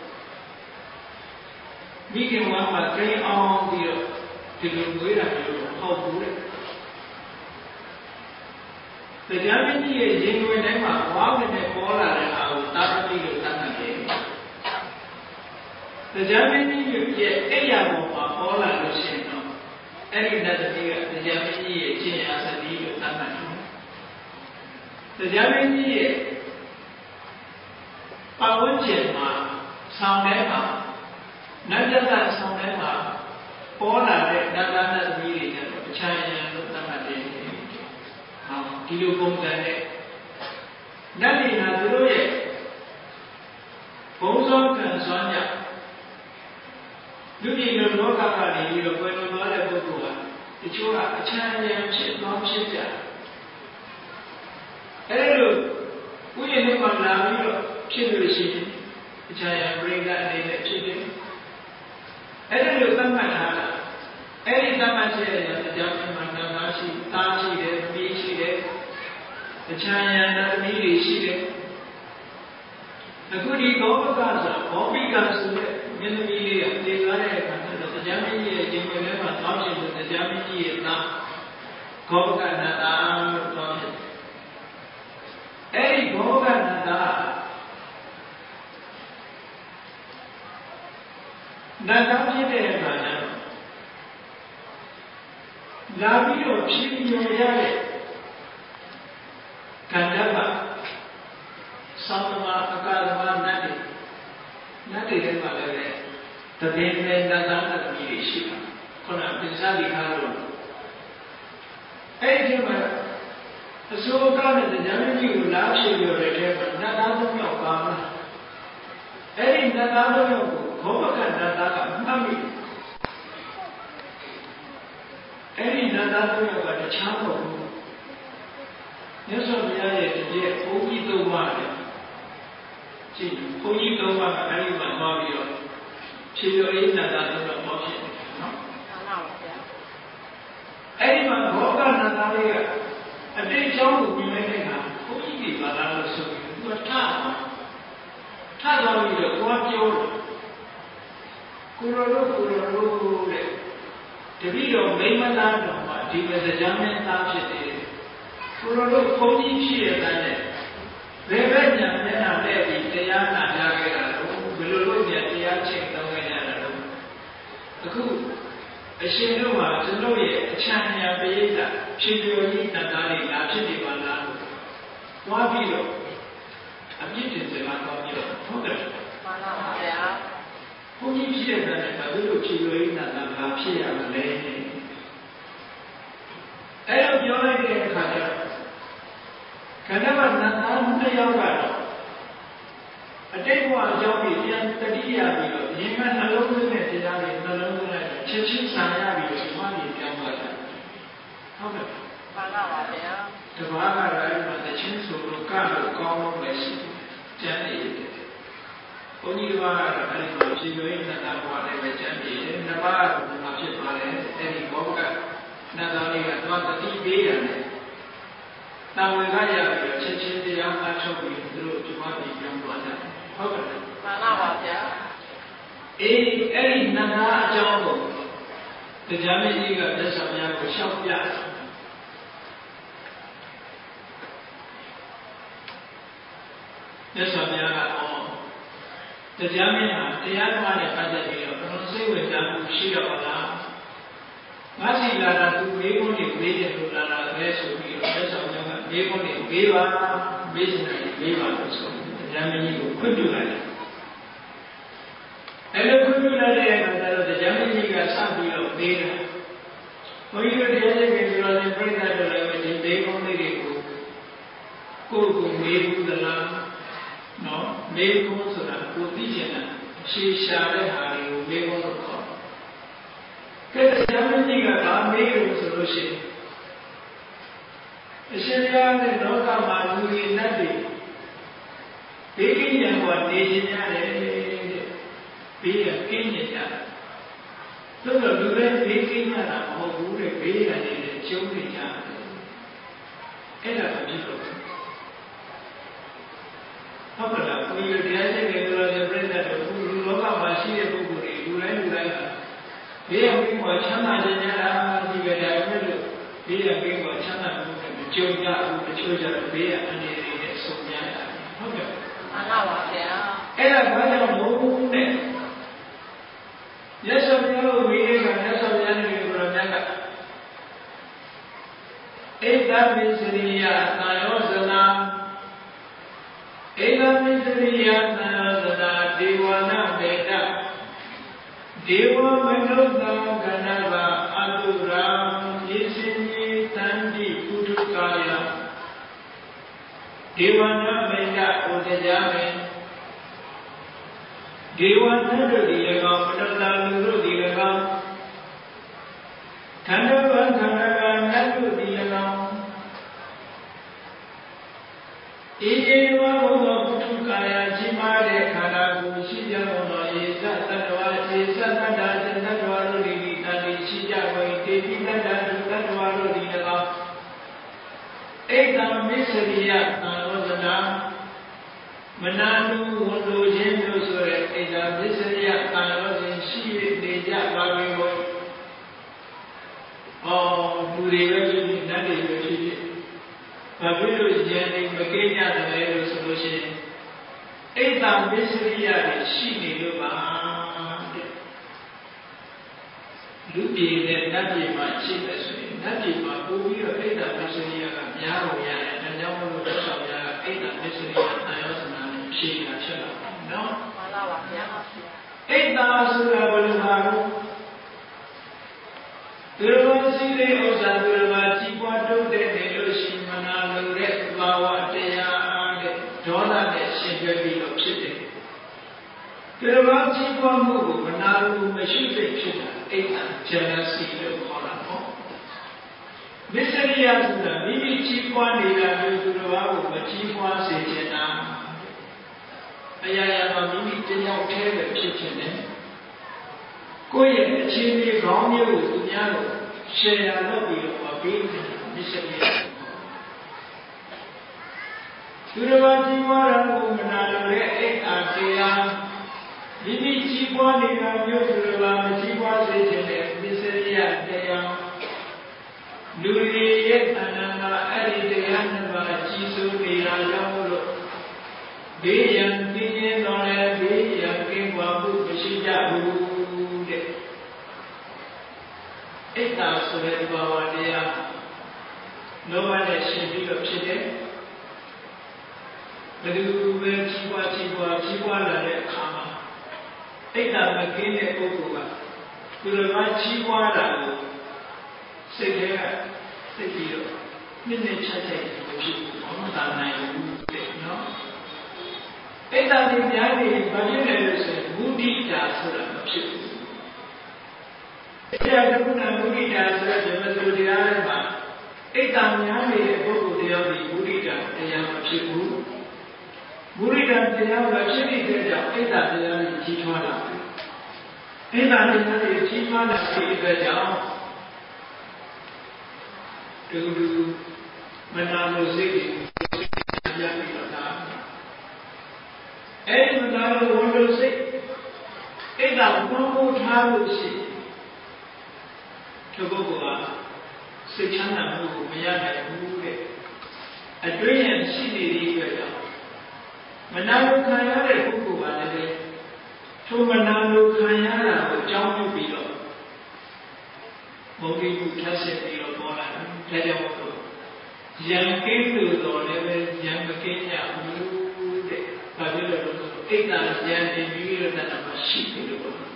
biết cái mà cái on thì được mới là được hậu phú đấy the Germany is genuine name of wow in a polar and our Tarati Lutan. The Germany is a yam of a polar Lucino. Any other year, the Germany is as a deal Lutan. The Germany is Pawunjema, Soundema, not just that Soundema, polar, Nagana meeting, China Lutan. Kilo công nghệ nãy thì là từ đó vậy bổn son cần soạn nhập lúc gì nó nói các bạn đi rồi quên nó nói là vô cùng thì chú là cha em chuyện nó chuyện cả thế rồi cuối cùng nó còn làm như vậy chuyện rồi gì cha em bring lại đây là chuyện đấy thế rồi tâm mạnh là thế tâm mạnh sẽ là giáo dục mà nó nói gì ta chỉ để biết chỉ để the China need is it. The good ego because of because in the media, they are the Germany, Jimmy, talking to the Germany now. Koga Nada talking. Hey, Koga Nada. Nada, Lavio, Chimio, Kandava, Samama, Akadama, Nati, the main Nada, the Shiva, Kona, Pizali Haro. Hey, Jimmer, so God, the Germany will laugh your return, Nada, no Kama. Hey, Nada, no Kovakan, Nada, Mami. Hey, Nada, no, but a charm. Yes, so we are today, only the one. See, only the one I am a Mario. She will eat another motion. Anyone, Hogan and Aria, a day job will be making her. Only the other so you are Tama. Tama will go up your Kuro. The video of Mayman, the German township. Kuro Koni Chia than it. Revenge and lady, the young Nagara, below the Yaching Novenara. The coup, a Shinuma, to know it, a Chania Beta, Chibio Natali, Nachidi Bana. Wabilo, a mutant in my computer. Koni Chia than it, a little Chibio Natapia and lady. I don't join the Kaya. Kanavan Natan Yoga. A day was Joby and Tadia, Yemen alone with it, alone with Chichin Sanabi, money, Yamata. The Baba, the chins of Lucado, common blessing, Jenny. Only one, I know, she doing that I want to Jenny, in the bar, the Machipale, Eddie Boga, not only at what the TV. Now we got a church the young natural through to what the young brother. Any Nana Jungle, the Germany of the Samuel shop yard. The Samuel, the German, the young one is under the say with them, she of Allah. Masi Lara to be only waited to Lara, rest of the rest of them. They only gave up business, gave up so the Germany could do that. အဲ့လိုခွင့်ပြုလိုက်တဲ့အခါကျတော့တရားမကြီးကစပြီးတော့ပေးတာဘုန်းကြီးတို့တရားစိတ်ကဆိုတော့ပြိဿတို့လည်းဒီဘေးကုန်းလေးတွေကိုကိုယ်မေးဘူးသလားနော်မေးဖို့ဆိုတာကိုသိချင်တာရှေးရှာတဲ့ဟာတွေကိုမေးဖို့လို့ခေါ်တယ်ကဲတရားမကြီးကဗာမေးလို့ဆိုလို့ရှိရင်အရှင်ဘုရားနဲ့လောကမှာလူတွေနတ်တွေဘေးကင်းရန်ကနေခြင်းရတယ်ဘေးကကင်းနေကြတယ်သို့တော့လူတွေဘေးကင်းရတာမဟုတ်ဘူးတဲ့ဘေးကနေကျုံးနေကြတယ်အဲ့ဒါကိုကြည့်လို့ဟုတ်ကဲ့လားကိုယ်တရားစိတ်တွေဆိုတော့ပြိဿတို့လူလောကမှာရှိတဲ့ပုဂ္ဂိုလ်တွေလူတိုင်းကဘေးကပြီးမှချမ်းသာခြင်းရတာဒီကတည်းကလို့ဘေးကပြီးမှချမ်းသာမှုနဲ့ကြုံကြဘူးတချို့ကြတော့ဘေးကအနေနဲ့ဆုံရတာဟုတ်ကဲ့မှန်ပါပါဗျာအဲ့ဒါဘာကြောင့်မို့နဲ့ရသော်ဘုရားကိုမိတဲ့ကရသော်ဘုရားနဲ့ဘုရားမြတ်ကဧကပိစရိယသာယောဇနာဧကပိစရိယသာယောဇနာဒေဝနာဘေတဒေဝမနုဿာကဏဗအတုရာယေစိနိတန္တိပုထုကာယဒေဝနာဘေတဩဇကြမေဒေဝနာတို့ဒီ၎င်းမနုဿာလူတို့ဒီ၎င်းခန္ဓာဘခန္ဓာကနတ်တို့ဒီ၎င်းဧကျေဝဘုသောပုထုကာယကြီးမားတဲ့ခန္ဓာကိုရှိကြသောဧသတ္တဝါဧသတ္တတ္တတ္တဝါတို့ဒီတန်တိရှိကြဝေတေတိတ္တတ္တဝါတို့ဒီ၎င်းဧတံမစ္စရိယသံဃောဇနာမနာလူဝန်လိုခြင်းတို့ဆိုတဲ့ဧတံမစ္စရိယသံဃောစဉ်ရှိနေကြပါပြီဘုရားလူတွေပဲဖြစ်ဖြစ်နတ်တွေပဲဖြစ်ဖြစ်ဘာဖြစ်လို့ဉာဏ်နဲ့မကိကြတယ်လို့ဆိုလို့ရှိရင်အိတ်တံပစ္စရိယတွေရှိနေလို့ပါတဲ့လူပြည်နဲ့နတ်ပြည်မှာရှိတယ်ဆိုရင်နတ်ပြည်မှာပို့ပြီးတော့အိတ်တံပစ္စရိယကများလို့ရတယ်ဒါကြောင့်မို့လို့ဆောက်ရတာအိတ်တံပစ္စရိယအယောဇနာနဲ့ရှိတာဖြစ်တော့နော်မှန်ပါပါဗျာအိတ်တံဆိုတာဘယ်လိုပါလို့သူတော်စည်းတဲ့ဥစ္စာသူတော်ကြီးပွားတိုးတက်နေလို့ရှိမနာလိုတဲ့ဘာဝတရားတဲ့ဒေါသနဲ့ရှင်ပြပြီးတော့ဖြစ်တယ်။သူတော်ကြီးပွားမှုကိုမနာလိုမရှိတဲ့ဖြစ်တာအိတ်အကျဉ်းစီလို့ခေါ်တာပေါ့။မစ္စရိယဆိုတာမိမိကြီးပွားနေတာမျိုးသူတော်ကိုမကြီးပွားစေချင်တာ။အရာရာမှာမိမိတရားထဲပဲဖြစ်ချင်တယ်။ကိုယ့်ရဲ့အခြေအနေကောင်းမျိုးကိုသူများတို့ရှယ်ယာလုပ်ပြီးတော့ပေးတယ်မစ္စရိယသူတော်ကြီးပွားတာကိုမနာလိုတဲ့အိတ်အားတရားမိမိကြီးပွားနေတာမျိုးသူတော်မကြီးပွားစေခြင်းနဲ့မစ္စရိယတရားလူတွေရဲ့အနန္တအဲ့ဒီတရားနှစ်ပါးကြီးစိုးနေတာကြောင့်လို့ဘေးရန်ပြင်းရင်တော်လည်းဘေးရန်ကင်းကွာမှုမရှိကြဘူးအိတ်တာဆိုတဲ့ဘာဝတရားလောဘနဲ့ရှင်ပြီးတော့ဖြစ်တယ်ဘယ်သူပဲကြီးပွားလာတဲ့အခါမှာအိတ်တာမကင်းတဲ့ပုဂ္ဂိုလ်ကသူတော်ကြီးပွားတာကိုစိတ်ထဲကသိပြီးတော့နှစ်ချက်ချက်ဖြစ်ဘာမှသာနိုင်ဘူးတဲ့နော်အိတ်တာဒီများနေဘာဖြစ်လဲလို့ဆိုရင်မုဒိတာဆိုတာမဖြစ်ဘူးတရားတခုနာမုဒိတာဆိုတဲ့ဓမ္မစတရားထဲမှာအိတ်တံများနေတဲ့ပုဂ္ဂိုလ်တရားဒီမုဒိတာတရားမဖြစ်ဘူးမုဒိတာတရားကဖြစ်နေတဲ့ကြောင့်အိတ်တံတရားကြီးကြီးထွားလာတယ်အိတ်တံတရားကြီးကြီးထွားလာတဲ့အတွက်ကြောင့်တူမနာလိုစိတ်တွေရပြီးတော့တာအဲ့ဒီမနာလိုဝန်လိုစိတ်အိတ်တံဘုံဘုံထားလို့ရှိသူပုဂ္ဂိုလ်ကစိတ်ချမ်းသာမှုကိုမရနိုင်ဘူးတဲ့အတွင်းရရှိနေတဲ့အတွက်ကြောင့်မနာလိုခံရတဲ့ပုဂ္ဂိုလ်ကလည်းထိုမနာလိုခံရတာကိုအကြောင်းပြုပြီးတော့မုန်းတိမှုထပ်ဆက်ပြီးတော့ပေါ်လာတယ်ဒါကြောင့်မို့လို့ရံကင်းလို့တော့လည်းရံမကင်းရဘူးတဲ့ဘာဖြစ်လို့လဲဆိုတော့အိတ်တံရံတင်ပြီးတော့တတ်တာမှရှိတယ်လို့ပြော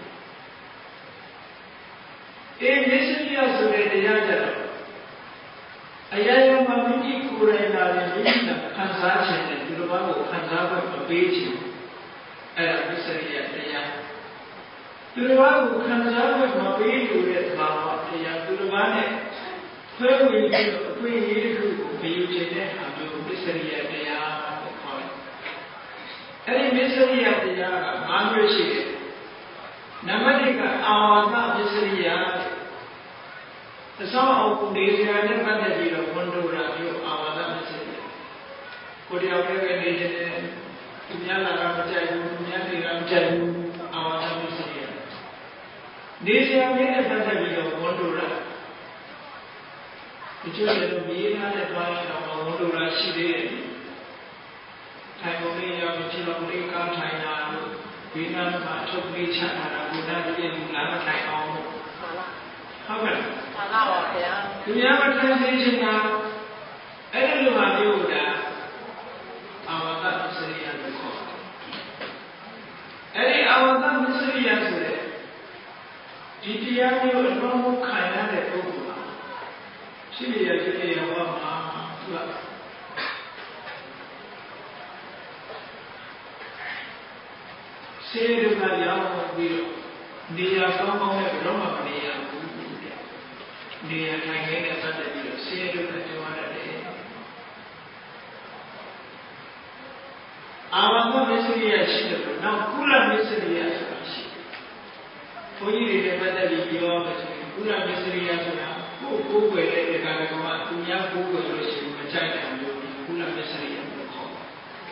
အေးမျက်စိရဆိုတဲ့တရားကြတော့အရာရာမှာမိမိကိုယ်တိုင်လာတဲ့မိမိကခံစားခြင်းနဲ့ဒီလိုဘာကိုခံစားဖို့မပေးခြင်းအဲ့ဒါမျက်စိရတရားဒီလိုဘာကိုခံစားဖို့မပေးလို့တဲ့ဘာဝတရားဒီလိုဘာနဲ့ဆွဲဝင်ပြီးအခွင့်အရေးတစ်ခုကိုမယူခြင်းတဲ့အာမျိုးမျက်စိရတရားကိုခေါ်တယ်အဲ့ဒီမျက်စိရတရားက၅မျိုးရှိတယ်နံပါတ်1ကအာဝါဒမျက်စိရအစောအောင်နေရာနဲ့ပတ်သက်ပြီးတော့ဝန်တိုတာမျိုးအာဝါဒမျက်စိရကိုယ်တရားပဲနေတယ်သူများလာတာမကြိုက်ဘူးသူများနေတာမကြိုက်ဘူးအာဝါဒမျက်စိရနေရာနဲ့ပတ်သက်ပြီးတော့ဝန်တိုတာဒီကျိုးလည်းမြေသားနဲ့တွားရတော့ဝန်တိုတာရှိသေးတယ်ထိုင်ပုံလေးရောက်ပြီးခြေတော်လေးကားထိုင်တာလို့ဒီနာမှာထုတ်ပြီးချတာဘုရားတည်းလူလာမထိုင်အောင်ဟုတ်ကဲ့မှန်ပါပါဗျာသူများမထိုင်စေချင်တာအဲ့ဒီလိုမှမျိုးတာအာဝတ္တမစ္စရိယလို့ခေါ်တယ်အဲ့ဒီအာဝတ္တမစ္စရိယဆိုတဲ့ဒီတရားမျိုးအလုံးစုံခံရတဲ့ပုဂ္ဂိုလ်ဟာရှိရရှိရဟောမှာသူကဆေးရုံကရောက်ပြီးတော့နေရာကောင်းကောင်းနဲ့ဘယ်တော့မှမနေရဘူးနေရာထိုင်ခဲ့တဲ့ပတ်သက်ပြီးတော့ဆေးရုံကပြောရတယ်အာဝမမစ္စရိယရှိတယ်လို့နောက်ကုလမစ္စရိယဆိုတာရှိတယ်ဘုန်းကြီးတွေပတ်သက်ပြီးပြောမယ်ဆိုရင်ကုလမစ္စရိယဆိုတာကိုယ်ကိုယ်ွယ်တဲ့ကာလကမှသူများကိုယ်ွယ်လို့ရှိရင်မကြိုက်တယ်လို့ကုလမစ္စရိယလို့ခေါ်တယ်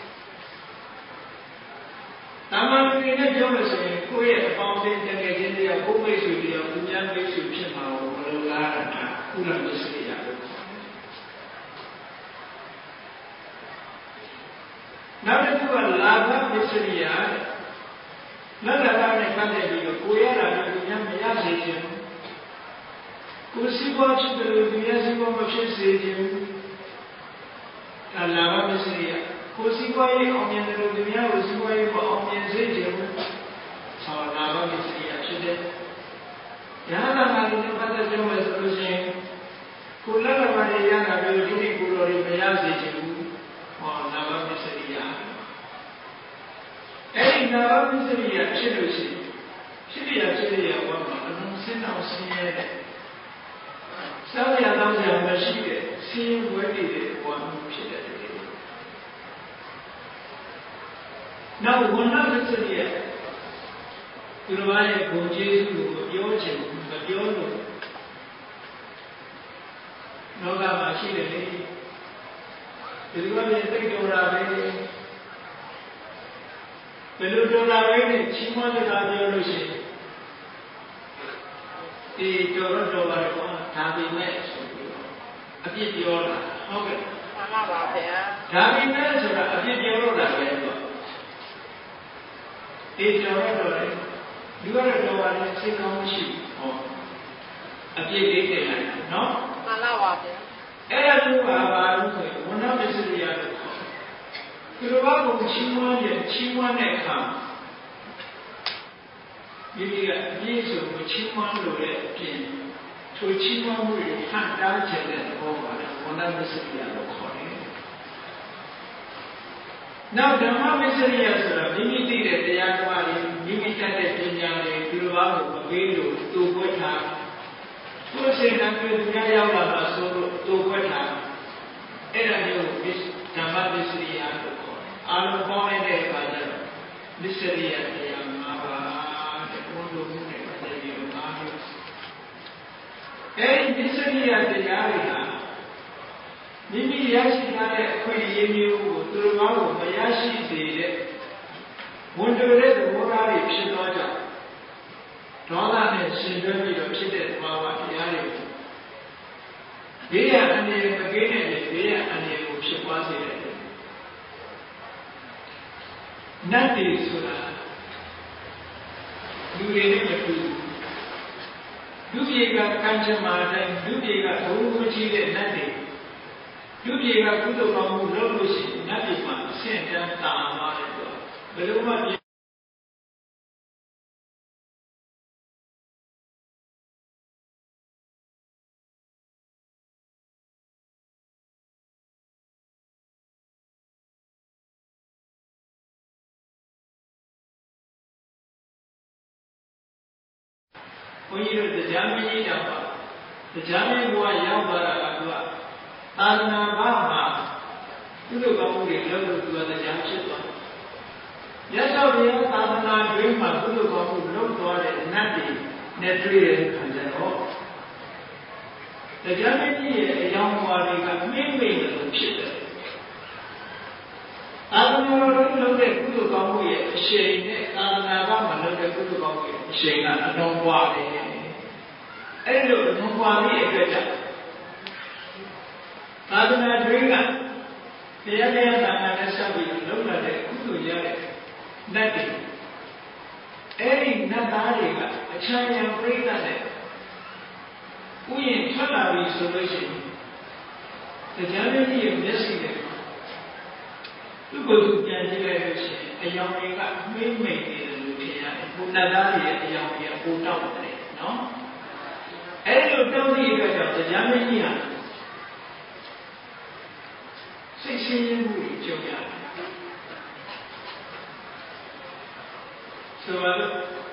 တာမန်လူတွေနဲ့ပြောလို့ဆိုရင်ကိုယ့်ရဲ့အပေါင်းအသင်းတကယ်ချင်းတွေကဘုမိတ်ဆွေတွေရောသူများမိတ်ဆွေဖြစ်မှာကိုမလိုလားတာကုလမစ္စရိယလို့ခေါ်တယ်နောက်တစ်ခုကလာဘမစ္စရိယလက်လာတာနဲ့ပတ်သက်ပြီးတော့ကိုရတာကသူများမရစေချင်ဘူးကိုစီပွားဖြစ်တယ်လို့သူများစီပွားမဖြစ်စေချင်ဘူးဒါလာဘမစ္စရိယကိုစီပွားရေးအောင်မြင်တယ်လို့သူများကိုစီပွားရေးမအောင်မြင်စေချင်ဘူးဆောလာဘမစ္စရိယဖြစ်တယ်ရဟန္တာမှာဒီပတ်သက်ပြောမယ်ဆိုလို့ရှိရင်ကိုလက်လာပါရရတာပြီးဒီနေ့ကိုတော်တွေမရစေချင်ဘူးဟောလာဘမစ္စရိယအဲ့ဒီနာဘမစ္စရိယဖြစ်လို့ရှိရင်ဖြစ်ရဘာမှအလုံးစင်းအောင်ဆင်းရဲတဲ့စားရတော့ရမရှိတဲ့ဆင်းရဲဝဲနေတဲ့ဘဝမျိုးဖြစ်တဲ့နောက်ဝန်ထမ်းမစ္စရိယသူတို့ရဲ့ဘုံကျေးဇူးကိုပြောချင်မပြောလို့လောကမှာရှိတယ်လေဒီလိုမျိုးသိတော်တာပဲဘယ်လိုတော်တာပဲနဲ့ချီးမွမ်းကြတာပြောလို့ရှိရင်ဒီတော်တော်ပါတော့ဒါပေမဲ့ဆိုပြီးအပြစ်ပြောတာဟုတ်ကဲ့မှန်ပါပါဗျာဒါပေမဲ့ဆိုတာအပြစ်ပြောလို့တာပဲတော့ဒီတော်တော်လေဒီကတော့ပါလေစိတ်ကောင်းမရှိဘူးဟောအပြစ်လေးတင်လိုက်နော်မှန်ပါပါဗျာအဲ့ဒါတို့ကဘာလို့ဆိုရင်ဝဏ္ဏမစ္စရိယလို့ခေါ်တယ်သူတို့ဘာကိုချီးမွမ်းတဲ့အခါမိမိကအပြည့်စုံကိုချီးမွမ်းလို့တဲ့အပြင်ထိုချီးမွမ်းမှုတွေဟန်တားခြင်းတဲ့ဘောပါလေဝဏ္ဏမစ္စရိယလို့ခေါ်တယ်နောက်ဓမ္မမစ္စရိယဆိုတာမိမိသိတဲ့တရားဓမ္မတွေမိမိတတ်တဲ့ပညာတွေသူတို့ဘာကိုမပေးလို့တူပွက်ထားကိုယ်စိတ်နဲ့သူများရောက်လာတာဆိုလို့တူပွက်ထားအဲ့ဒါမျိုးကိုဓမ္မမစ္စရိယလို့ခေါ်တယ်အာလုံးပေါင်းတဲ့အခါကျတော့မစ္စရိယတရား၅ပါးတဲ့ဘုန်းတော်မှုနဲ့ပတ်သက်ပြီးတော့အားလုံးအဲ့ဒီမစ္စရိယတရားတွေဟာမိမိရရှိထားတဲ့အခွင့်အရေးမျိုးကိုသူတို့ဘာကိုမရရှိစေတဲ့ဝန်တိုတဲ့သဘောထားတွေဖြစ်သွားကြဒေါသနဲ့ရှင်တွဲပြီးတော့ဖြစ်တဲ့ဘာဝတရားတွေကိုဘေးရန်အနေနဲ့မကင်းတဲ့ဘေးရန်အနေကိုဖြစ်ပွားစေတဲ့နတ်တွေဆိုတာလူတွေနဲ့မတူလူပြေကကံချမာတိုင်းလူပြေကဘုံမကြီးတဲ့နတ်တွေလူပြေကကုသိုလ်ကောင်းမှုလုပ်လို့ရှိရင်နတ်ပြည်မှာအဆင့်တန်းတာသွားတယ်ဆိုတော့ဘယ်လိုမှဘုန်းကြီးတို့တရားမကြီးတောင်ပါတရားမကြီးဘုရားရောက်သွားတာကသူကသာသနာ့ဘာမှာကုသိုလ်ကောင်းမှုတွေလုပ်လို့သူကတရားဖြစ်သွားရသော်ဘုရားသာသနာတွင်မှာကုသိုလ်ကောင်းမှုလုပ်သွားတဲ့နတ်တွေနဲ့တွေ့တဲ့အခါကျတော့တရားမကြီးရဲ့အကြောင်းအရာတွေကမိမ့်မိမ့်လို့ဖြစ်တယ်သာသနာတော်လုပ်တဲ့ကုသိုလ်ကောင်းမှုရဲ့အရှိန်နဲ့သာသနာ့ဘာမှာလုပ်တဲ့ကုသိုလ်ကောင်းမှုရဲ့အရှိန်ကအတော်ပွားတယ်အဲ့လိုအတော်ပွားတဲ့အတွက်ကြောင့်သာသနာတွင်ကတရားတရားသာသနာနဲ့ဆက်ပြီးလုပ်လာတဲ့ကုသိုလ်ရတဲ့နတ်တွေအဲ့ဒီနတ်သားတွေကအချမ်းရံပြိဿနဲ့ဥယျာဉ်ထွက်လာပြီဆိုလို့ရှိရင်တရားမကြီးရဲ့မျက်စိနဲ့သူ့ကိုယ်သူပြန်ကြည့်လိုက်လို့ရှိရင်အယောင်တွေကမိမ့်မိန်နေတယ်လို့ထင်ရတယ်ဘုနတ်သားတွေရဲ့အယောင်တွေကပိုတောက်တယ်နော်အဲ့လိုတောက်တဲ့အတွက်ကြောင့်တရားမကြီးဟာစိတ်ဆင်းရဲမှုတွေကြုံရတယ်ဆိုတော့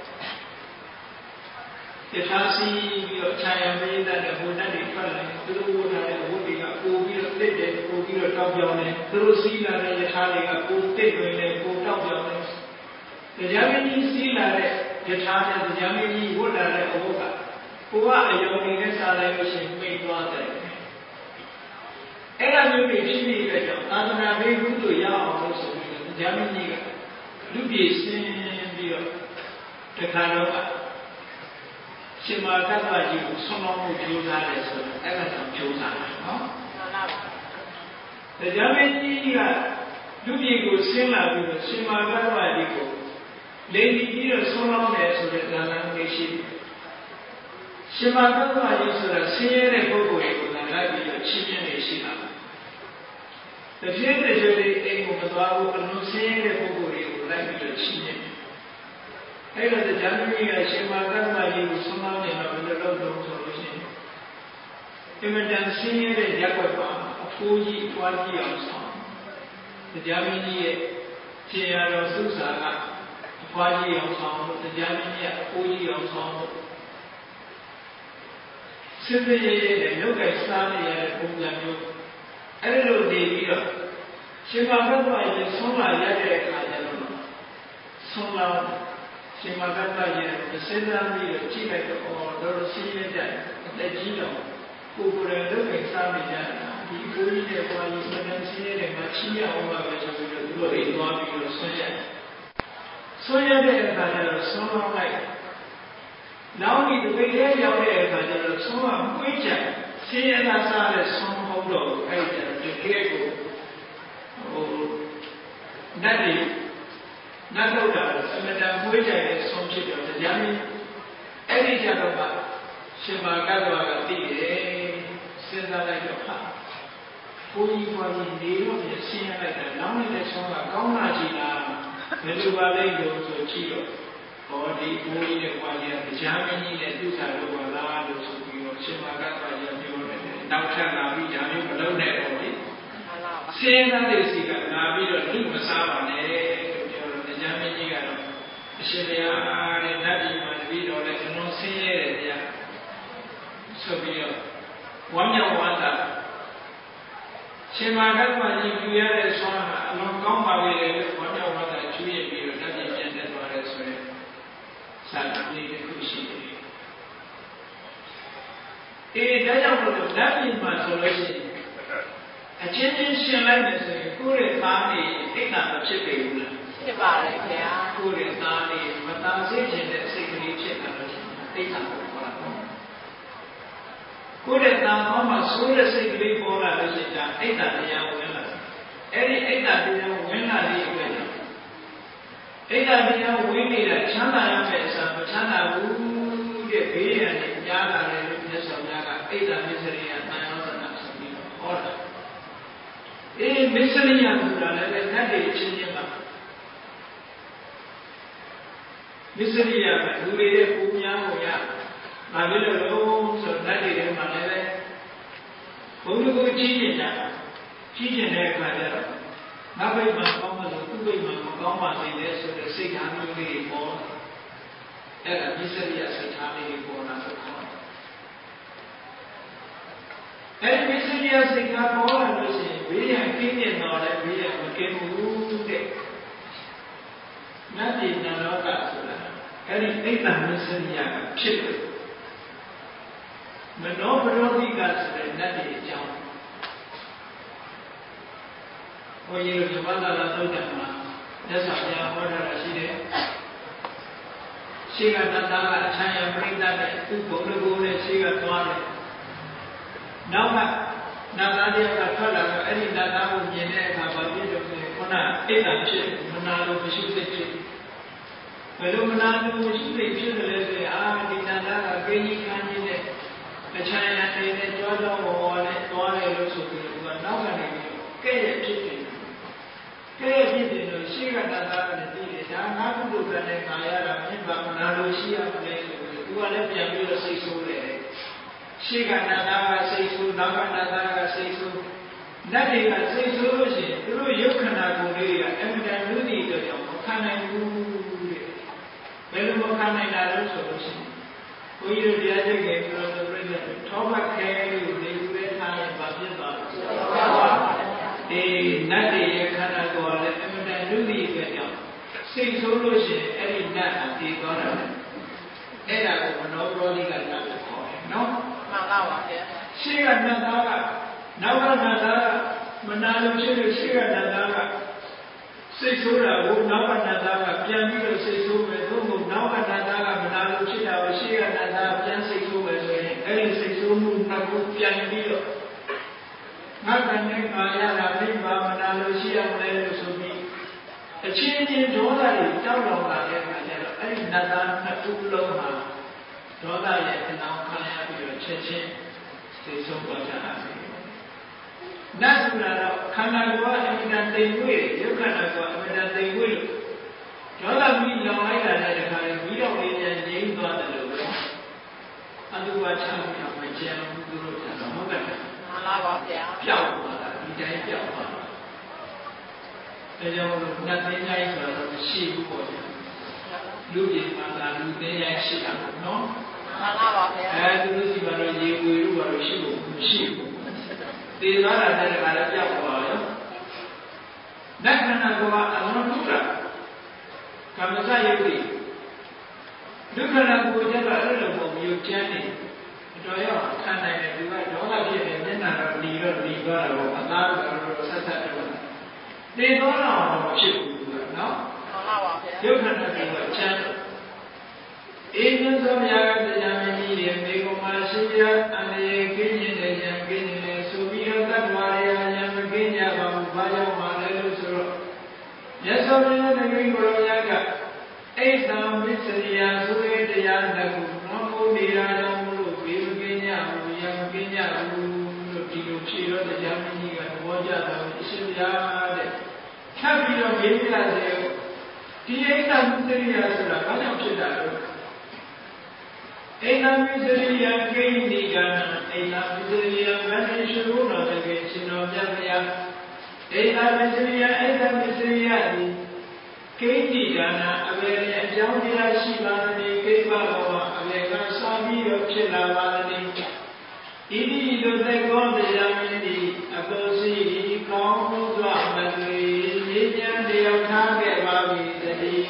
ယထာစီပြီးတော့ခြာရံပိဋကနဲ့ဘုဒ္ဓတွေထွက်လာတယ်သူတို့ဝတ်ထားတဲ့ဝတ်တွေကပို့ပြီးတော့တစ်တယ်ပို့ပြီးတော့တောက်ပြောင်းတယ်သူတို့စီးလာတဲ့ယထာတွေကပို့တစ်တွင်တယ်ပို့တောက်ပြောင်းတယ်တရားမကြီးစီးလာတဲ့ယထာနဲ့တရားမကြီးဝတ်လာတဲ့အဝတ်ကကိုကအယုံနေတဲ့စားလိုက်လို့ရှိရင်မိတ်သွားတယ်အဲ့ဒါမျိုးတွေဖြစ်နေတဲ့ကြောင့်သာသနာ့ဘိက္ခုတို့ရအောင်လို့ဆိုပြီးတော့တရားမကြီးကလူပြည်စင်းပြီးတော့တခါတော့ရှင်မာကတ္တကြီးကိုဆုံးမမှုကြိုးစားတယ်ဆိုတော့အဲ့ဒါကြောင့်ကြိုးစားတာနော်မှန်ပါပါတရားမကြီးကလူပြည်ကိုဆင်းလာပြီးတော့ရှင်မာကတ္တကြီးကိုလိန်ပြီးတော့ဆုံးမတယ်ဆိုတဲ့ဇာလံလေးရှိတယ်ရှင်မာကတ္တကြီးဆိုတာဆင်းရဲတဲ့ပုဂ္ဂိုလ်တွေကိုလိုက်ပြီးတော့ချင်းချင်းနေရှိတာတဖြည်းဖြည်းလေးအိမ်ကိုမသွားဘူးအလုံးဆင်းရဲတဲ့ပုဂ္ဂိုလ်တွေကိုလိုက်ပြီးတော့ချင်းချင်းအဲ့တော့တရားမကြီးကရှင်မာကတ္တကြီးကိုဆုံးမနေတော့ဘယ်လိုလုပ်တော့ဆိုလို့ရှိရင်အမှန်တန်ဆင်းရဲတဲ့ရက်ွက်ပါအဖိုးကြီးတွားကြည့်အောင်ဆောင်တရားမကြီးရဲ့ခြေရတော်သုစာကအဖွားကြီးအောင်ဆောင်လို့တရားမကြီးကအဖိုးကြီးအောင်ဆောင်လို့စိတ်ရည်ရည်နဲ့လောကစားနေရတဲ့ပုံစံမျိုးအဲ့လိုနေပြီးတော့ရှင်မာကတ္တကြီးဆုံးလာရတဲ့အခါကျတော့ဆုံးလာရှင်မာကတ္တကြီးကိုစဉ်းစားပြီးတော့ကြည့်လိုက်တော့တော်ဆင်းရဲကြတယ်အသက်ကြီးတော့ကိုယ်ကိုယ်လည်းလောကစားနေကြတာဒီကိုကြီးတဲ့ဘဝကြီးစတဲ့ဆင်းရဲတဲ့မှာချီးရအောင်ပါပဲဆိုပြီးတော့သူတို့အိမ်သွားပြီးတော့ဆွရတဲ့အခါကျတော့ဆုံးမလိုက်နောက်ဒီပိတ်ထဲရောက်တဲ့အခါကျတော့ဆုံးမကွေးကြဆင်းရဲတာစားတဲ့ဆုံးမဟုတ်တော့အဲ့ဒါတကယ်ကိုနတ်တွေနတ်တို့ကအမတန်ကွေးကြတဲ့ဆုံးဖြစ်တော့တရားမင်းအဲ့ဒီကြတော့ကရှင်မာကတ္တဝါကသိတယ်စဉ်းစားလိုက်တော့ဟာကိုကြီးပွားကြီးနေတော့ပြဆင်းရဲလိုက်တာနောက်နေတဲ့ဆုံးကကောင်းလာကြည်လားဘယ်လိုပါလဲလို့ဆိုကြည့်တော့ဟောဒီကိုကြီးနဲ့ပွားကြီးကတရားမင်းကြီးနဲ့သူ့စာလို့ပါလားလို့ဆိုပြီးတော့ရှင်မာကတ္တဝါကြီးပြောတယ်နောက်ထပ်လာပြီးဒါမျိုးမလုပ်နဲ့တော့လေဆင်းရဲတဲ့စီကလာပြီးတော့လူမစားပါနဲ့လို့ပြောတော့တရားမင်းကြီးကတော့အရှင်ဘုရားတဲ့နတ်ပြည်မှာတပည့်တော်လည်းကျွန်တော်ဆင်းရဲတယ်တရားဆိုပြီးတော့ဝမ်းမြောက်ဝမ်းသာရှင်မာကတ္တဝါကြီးပြရတဲ့ဆွမ်းဟာအလွန်ကောင်းပါလေလို့ဝမ်းမြောက်ဝမ်းသာချွေးရပြီးတော့နတ်ပြည်ပြန်တက်သွားတယ်ဆိုရင်စာတမ်းလေးတစ်ခုရှိတယ်ဒါကြောင့်မို့လို့နတ်ပြည်မှာဆိုလို့ရှိရင်အချင်းချင်းရှင်လိုက်မယ်ဆိုရင်ကိုယ့်ရဲ့သားနေအိတ်တာမဖြစ်ပေဘူးလားဖြစ်ပါတယ်ခင်ဗျာကိုယ့်ရဲ့သားနေမသားစေခြင်းတဲ့စိတ်ကလေးဖြစ်တာလို့အိတ်တာပေါ့ကွာကိုယ့်ရဲ့သားကောင်းမှဆိုးတဲ့စိတ်ကလေးပေါ်လာလို့ရှိရင်အိတ်တာတရားဝင်လာတယ်အဲ့ဒီအိတ်တာတရားဝင်လာတဲ့အတွက်အိတ်တာတရားဝင်နေတာချမ်းသာရမယ့်အစားမချမ်းသာဘူးတဲ့ဘေးရန်တွေကြားလာတယ်လို့မြတ်စွာဘုရားကအိတ်တာမစ္စရိယတန်ရောသနာဆိုပြီးတော့ဟောတာမစ္စရိယဆိုတာလည်းနတ်တွေချင်းချင်းပါမစ္စရိယကလူတွေရဲ့ပူများကိုရဘာဖြစ်လို့လဲဆိုတော့နတ်တွေထဲမှာလည်းဘုံကိုကြီးကျင်ကြတာကြီးကျင်တဲ့အခါကျတော့ငါဘိတ်မှာကောင်းမှလို့သူ့ဘိတ်မှာမကောင်းပါစေနဲ့ဆိုတဲ့စိတ်ဓာတ်မျိုးလေးတွေပေါ်အဲ့ဒါမိစ္ဆရိယစိတ်ထားလေးကိုပေါ်လာလို့ခေါ်တယ်အဲ့ဒီမိစ္ဆရိယစိတ်ထားပေါ်လာလို့ရှိရင်ဘေးရန်ကင်းနေတော့လည်းဘေးရန်မကင်းဘူးတဲ့နတ်ပြည်နရောကဆိုတာအဲ့ဒီအိဋ္ဌမိစ္ဆရိယကဖြစ်တယ်မနောပရောဓိကဆိုတဲ့နတ်ပြည်အကြောင်းဘုန်းကြီးတို့ဘာသာလာသုတ်တံမှာမြတ်စွာဘုရားဟောထားတာရှိတယ်ရှိကတတ်တာကအချမ်းရပြိတ္တနဲ့သူ့ဘုံတကူနဲ့ရှိကသွားတယ်နောက်ကနတ်သားတယောက်ကထွက်လာတော့အဲ့ဒီနတ်သားကိုမြင်တဲ့အခါမှာပြည့်စုံတယ်ခုနအိတ်တံဖြစ်မနာလို့မရှိစိတ်ဖြစ်ဘယ်လိုမနာလို့မရှိစိတ်ဖြစ်တယ်လဲဆိုရင်အာဒီနတ်သားကကိန်းကြီးခန်းကြီးနဲ့အချမ်းရနေတဲ့ကြွားကြောဘောနဲ့သွားတယ်လို့ဆိုပြီးသူကနောက်ကနေကဲ့ရဲ့ဖြစ်တယ်ကဲ့ရဲ့ဖြစ်တယ်လို့ရှိကနတ်သားကလည်းသိတယ်ဒါငါကုသိုလ်ကနဲ့ခါရတာမြင့်ပါမနာလို့ရှိရမလဲဆိုပြီးသူကလည်းပြန်ပြီးတော့စိတ်ဆိုးတယ်ရှိကနတ်သားကစိတ်ဆိုးနောက်ကနတ်သားကစိတ်ဆိုးနတ်တွေကစိတ်ဆိုးလို့ရှိရင်သူတို့ရုပ်ခန္ဓာကိုယ်လေးကအမြဲတမ်းလူတည်တော့ကြောင့်မခံနိုင်ဘူးတဲ့ဘယ်လိုမခံနိုင်တာလဲဆိုလို့ရှိရင်ဘုန်းကြီးတို့တရားကျင့်ကြပြီးတော့ပြိဿထောပတ်ခဲလို့နေဦးတဲ့ထားရင်ဘာဖြစ်သွားလဲနတ်တွေရဲ့ခန္ဓာကိုယ်လည်းအမြဲတမ်းလူတည်တဲ့ကြောင့်စိတ်ဆိုးလို့ရှိရင်အဲ့ဒီနတ်အတည်သွားတာအဲ့ဒါကိုမနောပရောဓိကနတ်လို့ခေါ်တယ်နော်မှန်ပါပါဗျာရှိကနတ်သားကနောက်ကနတ်သားမနာလို့ရှိလို့ရှိကနတ်သားကစိတ်ဆိုးတာကိုနောက်ကနတ်သားကပြန်ပြီးတော့စိတ်ဆိုးမယ်သို့မဟုတ်နောက်ကနတ်သားကမနာလို့ဖြစ်တာကိုရှိကနတ်သားပြန်စိတ်ဆိုးမယ်ဆိုရင်အဲ့ဒီစိတ်ဆိုးမှုနှစ်ခုပြန်ပြီးတော့ငါကနေခါရတာပြိပါမနာလို့ရှိရမလဲလို့ဆိုပြီးအချင်းချင်းဒေါသတွေတောက်လောင်လာတဲ့အခါကျတော့အဲ့ဒီနတ်သားနှစ်ခုလုံးမှာဒေါသရဲ့အနောင်ခံရပြီးတော့ချက်ချင်းသိဆုံးသွားကြတာပဲနတ်ဆိုတာတော့ခန္ဓာကိုယ်ကအမြဲတမ်းသိမ့်ဝေးရုပ်ခန္ဓာကိုယ်အမြဲတမ်းသိမ့်ဝေးဒေါသပြီးလောင်လိုက်တာတဲ့အခါကျပြီးတော့လေးပြန်ငြိမ်းသွားတယ်လို့ပဲအတုဝါချပြီးတော့မကျန်ဘူးသူတို့ကတော့ဟုတ်ကဲ့မှန်ပါပါဗျာပြောက်သွားတာဒီတိုင်းပြောက်သွားတာဒါကြောင့်လို့နတ်သိညာကြီးဆိုတော့မရှိဘူးပေါ့ဗျာလူကြီးမှာကလူသိညာရှိတာပေါ့နော်မှန်ပါပါဗျာသူတို့စီမှာတော့ရေဝေလို့ကတော့ရှိဖို့မရှိဘူးသေသွားတာတဲ့ခါလည်းပြောက်သွားရောနတ်ခန္ဓာကိုယ်ကအလုံးထုတာကမ္မစယုတ်တိဒုက္ခနာကိုယ်ကျတော့အဲ့လိုပုံမျိုးကျမ်းနေတော်ရောခံနိုင်တယ်သူကဒေါသဖြစ်နေမျက်နှာတော့หนีသွားတာပေါ့အသားတော့ဆက်ဆက်တော့သေသွားတော့မဖြစ်ဘူးကနော်မှန်ပါပါဗျာဒုက္ခနာကိုယ်ကကျမ်းအေးမြတ်စွာဘုရားကတရားမင်းကြီးရဲ့မေကုမာရှိပြအန္တရာယ်ကင်းကျင်တဲ့ဉာဏ်ကင်းကျင်တဲ့ဆိုပြီးတော့တတ်တော်ရဉာဏ်မကင်းကြပါဘူးဘာကြောင့်ပါလဲလို့ဆိုတော့မြတ်စွာဘုရားတပည့်ကိုယ်တော်ကအိဋ္ဌံမစ္စရိယဆိုတဲ့တရားတစ်ခုနော်ကိုနေရာတော်မလို့ဘေးမကင်းကြဘူးဉာဏ်မကင်းကြဘူးလို့ဒီလိုဖြေတော့တရားမင်းကြီးကသဘောကျတာအရှင်ဘုရားတဲ့ထပ်ပြီးတော့မေးပြတယ်ဒီအိဋ္ဌံမစ္စရိယဆိုတာဘာကြောင့်ဖြစ်တာလဲအိန္ဒမစ္စရိယကိဉ္စီကံအိန္ဒမစ္စရိယမနိရှုတော်တကယ်ရှင်တော်မြတ်ဗျာအိန္ဒမစ္စရိယဒီကိဉ္စီကံအဘယ်အကြောင်းတရားရှိပါသလဲကိစ္စတော်အဘယ်ကစပြီးတော့ဖြစ်လာပါသလဲဣတိလိုသက်ကောတရားမင်းဒီအကောစီကောင်းမှုစွာမသွေဉာဏ်တရားထားခဲ့ပါပြီတည်း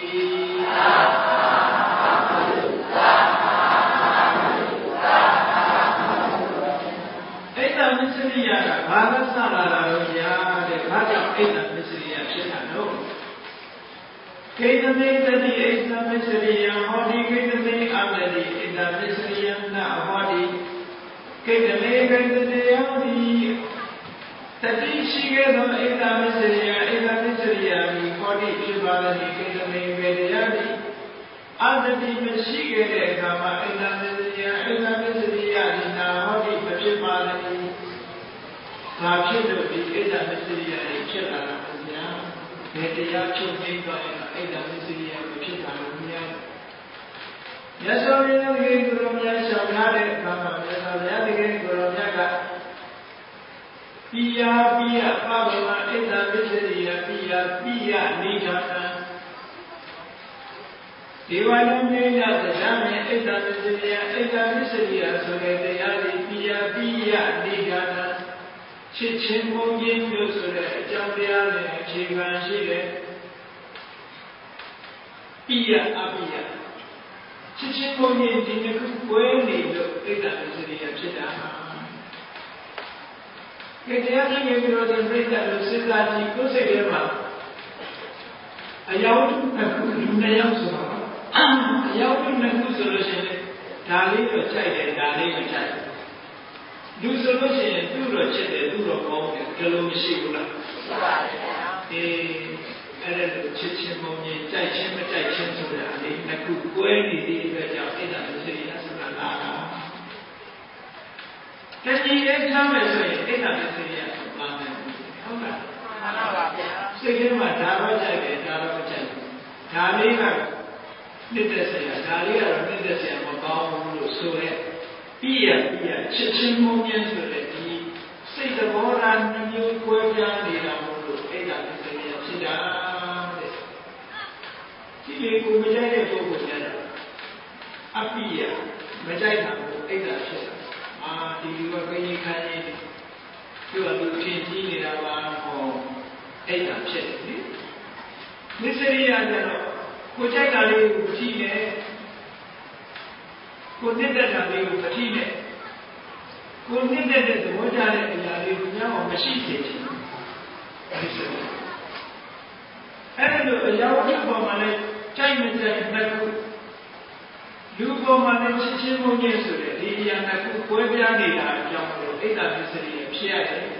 မစ္စရိယကဘာသာစလာတာလို့ညာတဲ့ဘာကြောင့်အိဋ္ဌမစ္စရိယဖြစ်တာလို့ကိတမေတတိအိဋ္ဌမစ္စရိယဟောဒီကိတမေအမတိအိဋ္ဌမစ္စရိယနာဟောဒီကိတမေကိတတေဟောဒီတတိရှိခဲ့သောအိဋ္ဌမစ္စရိယအိဋ္ဌမစ္စရိယဒီဟောဒီဖြစ်ပါသည်ကိတမေဝေဒယတိအတတိမရှိခဲ့တဲ့အခါမှာအိဋ္ဌမစ္စရိယအိဋ္ဌမစ္စရိယဒီနာဟောဒီမဖြစ်ပါသည်ဘာဖြစ်လို့ဒီအိဋ္ဌမစ္စရိယတွေဖြစ်လာတာလဲဗျာဘယ်တရားချုပ်သိသွားရင်အိဋ္ဌမစ္စရိယကိုဖြစ်တာလို့မြင်ရမြတ်စွာဘုရားရဲ့ကိုယ်တော်မြတ်ရှောင်ထားတဲ့အခါမှာမြတ်စွာဘုရားရဲ့ကိုယ်တော်မြတ်ကပိယပဗမအိဋ္ဌမစ္စရိယပိယနိဒာနံ Devanamena Dajame Eda Misriya Eda Misriya Suredayadi Piya Piya Nigana Chichimoyin Yusure Jambiane Chigan Shire Piya Apiya Chichimoyin Dinaku Kweni Eda Misriya Chidama Gedayana Yamiroda Rita Lusidaji Kusigema Ayawdu Nayam Suma Ayawdu Naku Solution Dali or Chai Dali or Chai Do solution do or Chede do or Home Kalumishula Chichimoni Chai Chima Chai Chinsula Naku Kweni the Eda Misriya Sula Can you get time as well? Eda Misriya Sula Second one, Dava Chai Dava Chai Dali Nidasaya, Dali or Nidasaya Mabao Sure Pia Chichimonian Sure say the Boran New Quajan Eda Misriya Sida Chile Kumajaya Tokujana Apia Majaya Eda Shida the European Canyon you are looking in our Eda Shida this area Kujali Utine Kundidali Utine Kundided the Mojale Yali now machine and a Yawaka Mane China Naku Lugo Mane Chichimonia Sure, the Yanaku Puebiani, Jambo, Eda Misri, Pia,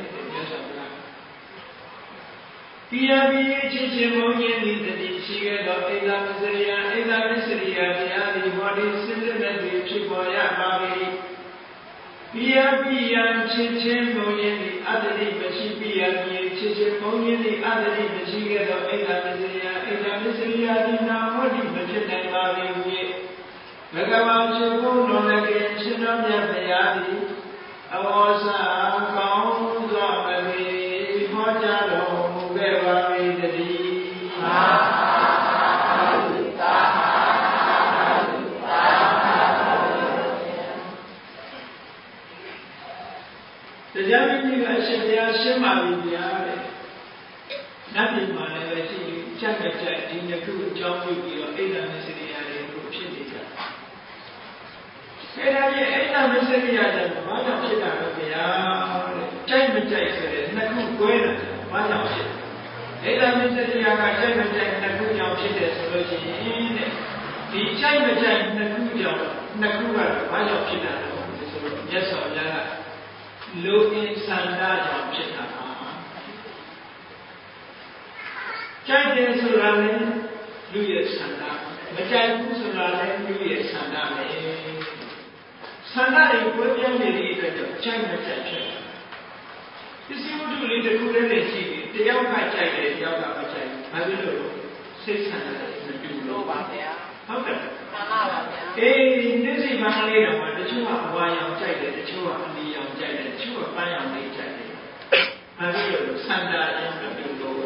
Pia Chichimonia, the Chiga, Eda Misria, Eda Misria, the Ali, what is similarly Chiboya, Babi. Pia Chichimonia, the other Pia Chichimonia, the other Chiga, Eda Misria, the Namodi, Majid, Babi. Bhagavan Shivu Nonagin Shinamya Payadi Awasa Kaun Dhamari Hojalo Mugevari Dadi The Jamini Shivya Shima Vidya Nothing Manavati Chakacha in the two Jamu or Eda Misriya Shidika. Eda Misriya, Madam Shida, China Jackson, Naku Guena, Madam Shida. Eda Misriya, China Jack, Naku Jam Shida Solution. The China Jack, Naku Jam, Nakura, Madam Shida, yes or Yara. Low in Sanda Jam Shida. China Sulalan, Louis Sanda, Majai Sulalan, Louis Sanda. Sandari Pujan China China. You see what you read the good energy, the young Pachai, the young Pachai, I will know 600 low back there. How can this is one later one, the two are Wayam China, the two are the young China, the two are Bayam China. I will know Sandari and the low.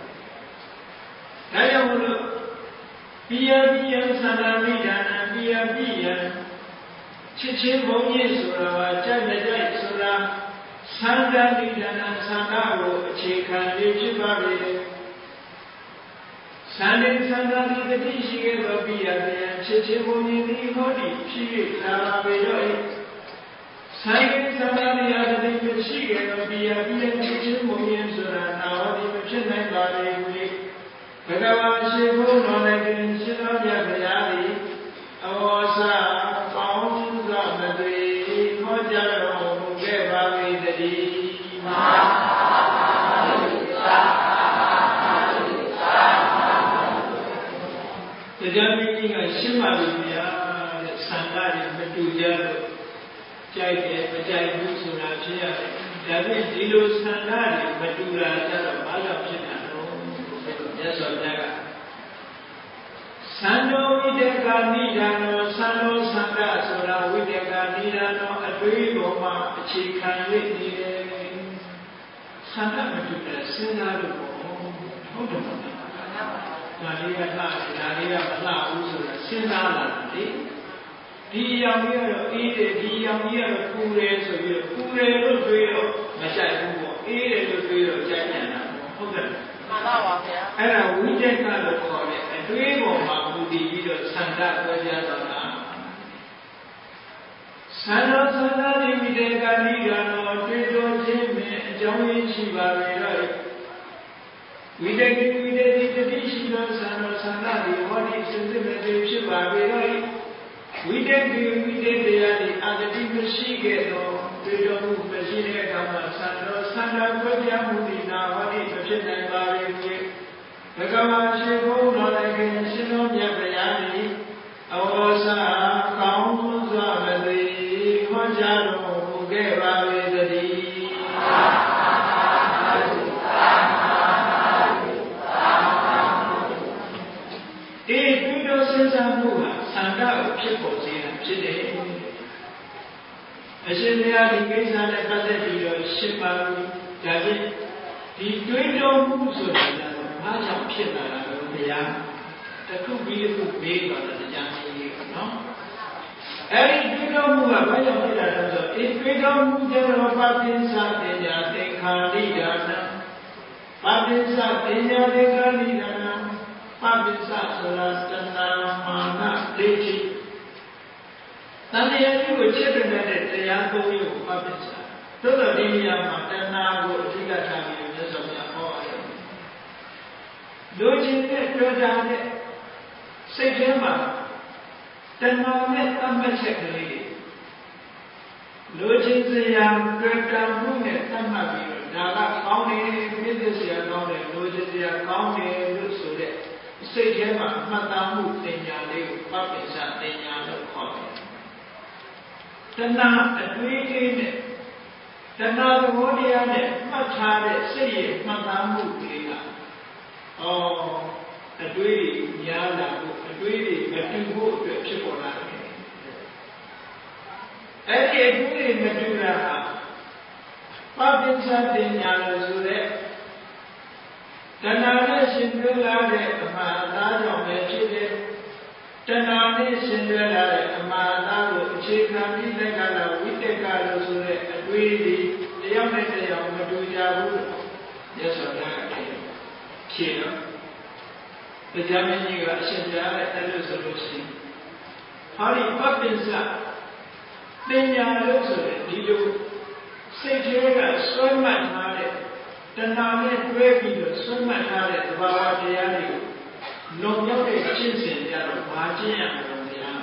I will know Pia Sandari and Pia. Chichimonia Sura, Jaya Sura, Sanda Nidana Sandaro, Chikan Lichibari Sandin Sandani the Tishi of Bia, Chichimoni Hodi, Chi, Lavabeoi Sandin Sandani other than the Chigan of Bia, Chichimonia Sura, now the Chennai Bari, Bhagavan Shivu, Nonagin, Shinoya Bayari, Awasa, Found. The Jamini Shima Vidya, Sandari, Matuja, Jai, Majai Busuna, David Dilo Sandari, Matura, Bala Chinano, yes or Daga. Sando Videga Nidano, Sando Sanda, Sora Videga Nidano, Adri Roma, Chikan Lady, Sanda Matuja, Senda, hold on. ဒါလေးကလှတယ်ဒါလေးကမလှဘူးဆိုတာစဉ်းစားလာတယ်ဒီရောင်ကြီးကတော့အေးတယ်ဒီရောင်ကြီးကတော့ပူတယ်ဆိုပြီးတော့ပူတယ်လို့တွေးတော့မကြိုက်ဘူးပေါ့အေးတယ်လို့တွေးတော့ကြိုက်ပြန်တာဟုတ်ကဲ့မှန်ပါပါဗျာအဲ့ဒါဝိတက်ကလို့ခေါ်တယ်အတွေးပေါ်မှာမူတည်ပြီးတော့ဆန္ဒပြကြတော့တာဆန္ဒဒီဝိတက်ကနိဂါနောတွေ့တော်ခြင်းနဲ့အကြောင်းရင်းရှိပါလေတော့ဝိတက်ကဝိတ္တိတတိရှိသောဆန္ဒဒီဟောဒီစင်စစ်မဲ့ဖြစ်ပါလေတော့ဝိတ္တိဝိတ္တိတရားဒီအာတတိမရှိခဲ့တော့တွေ့တော်မှုမရှိတဲ့အခါမှာဆန္ဒခွဲပြားမှုဒီနာဟောဒီမဖြစ်နိုင်ပါလေဘဂဝါရှင်ဘုန်းတော်လည်းခင်ရှင်တော်မြတ်ဗျာသည်အဝေါစာကောင်းစွာမသိဟောကြားတော်မူခဲ့ပါလေတည်းစဉ်းစားမှုဟာဆန္ဒကိုဖြစ်ပေါ်စေတာဖြစ်တယ်အရှင်ဘုရားဒီကိစ္စနဲ့ပတ်သက်ပြီးတော့ရှင်းပါလို့ဒါဖြင့်ဒီတွေးတောမှုဆိုတာကဘာကြောင့်ဖြစ်လာတာလဲဘုရားတခုပြီးတစ်ခုမေးတော့တရားကြီးနော်အဲ့ဒီတွေးတောမှုကဘာကြောင့်ဖြစ်လာလဲဆိုတော့ဒီတွေးတောမှုကျတော့ပါပိစ္ဆတင်ညာသင်္ခါရိဒါနပါပိစ္ဆတင်ညာသင်္ခါရိဒါနပပိစ္ဆဆိုတာတဏှာမာနဒိဋ္ဌိတန်တရားကြီးကိုချက်တဲ့တရားသုံးမျိုးပပိစ္ဆသို့တော်ဒီနေရာမှာတဏှာကိုအဓိကထားပြီးမြတ်စွာဘုရားဟောပါတယ်လူချင်းနဲ့တွေ့တာနဲ့စိတ်ထဲမှာတဏှာနဲ့တတ်မှတ်ချက်ကလေးလူချင်းစရာတွေ့တာမှုနဲ့တတ်မှတ်ပြီးတော့ဒါကကောင်းတယ်ပြည့်စုံစရာကောင်းတယ်လူချင်းစရာကောင်းတယ်လို့ဆိုတဲ့စိတ်ထဲမှာအမှတ်သားမှုတင်ညာလေးကိုပပိစ္ဆတင်ညာလို့ခေါ်တယ်။တဏှာအတွေးလေးနဲ့တဏှာသဘောတရားနဲ့မှတ်ထားတဲ့စိတ်ရဲ့မှတ်သားမှုလေးကအတွေးတွေများလာဖို့အတွေးတွေမတူဖို့အတွက်ဖြစ်ပေါ်လာတယ်။အဲ့ဒီအတွေးတွေမတူတာဟာပပိစ္ဆတင်ညာလို့ဆိုတဲ့တဏှာနဲ့ရှင်တွဲလာတဲ့အမှားအသားကြောင့်ပဲဖြစ်တယ်တဏှာနဲ့ရှင်တွဲလာတဲ့အမှားအသားကိုအခြေခံပြီးလက်ကလာဝိတက်ကလို့ဆိုတဲ့အတွေးတွေတယောက်နဲ့တယောက်မတူကြဘူးရသော်တာဖြေတော့တရားမင်းကြီးကအရှင်ပြားတဲ့အဲ့လိုဆိုလို့ရှိရင်ဟောဒီပပိစ္ဆတင်ညာလို့ဆိုတဲ့ဒီလိုစိတ်ထဲကစွဲမှတ်ထားတဲ့တဏှာနဲ့တွဲပြီးတော့ဆွတ်မှတ်ထားတဲ့သဘာဝတရားတွေကိုလုံရောက်တဲ့ရှင်းစဉ်ကြတော့ဘာကျင့်ရမလို့တရား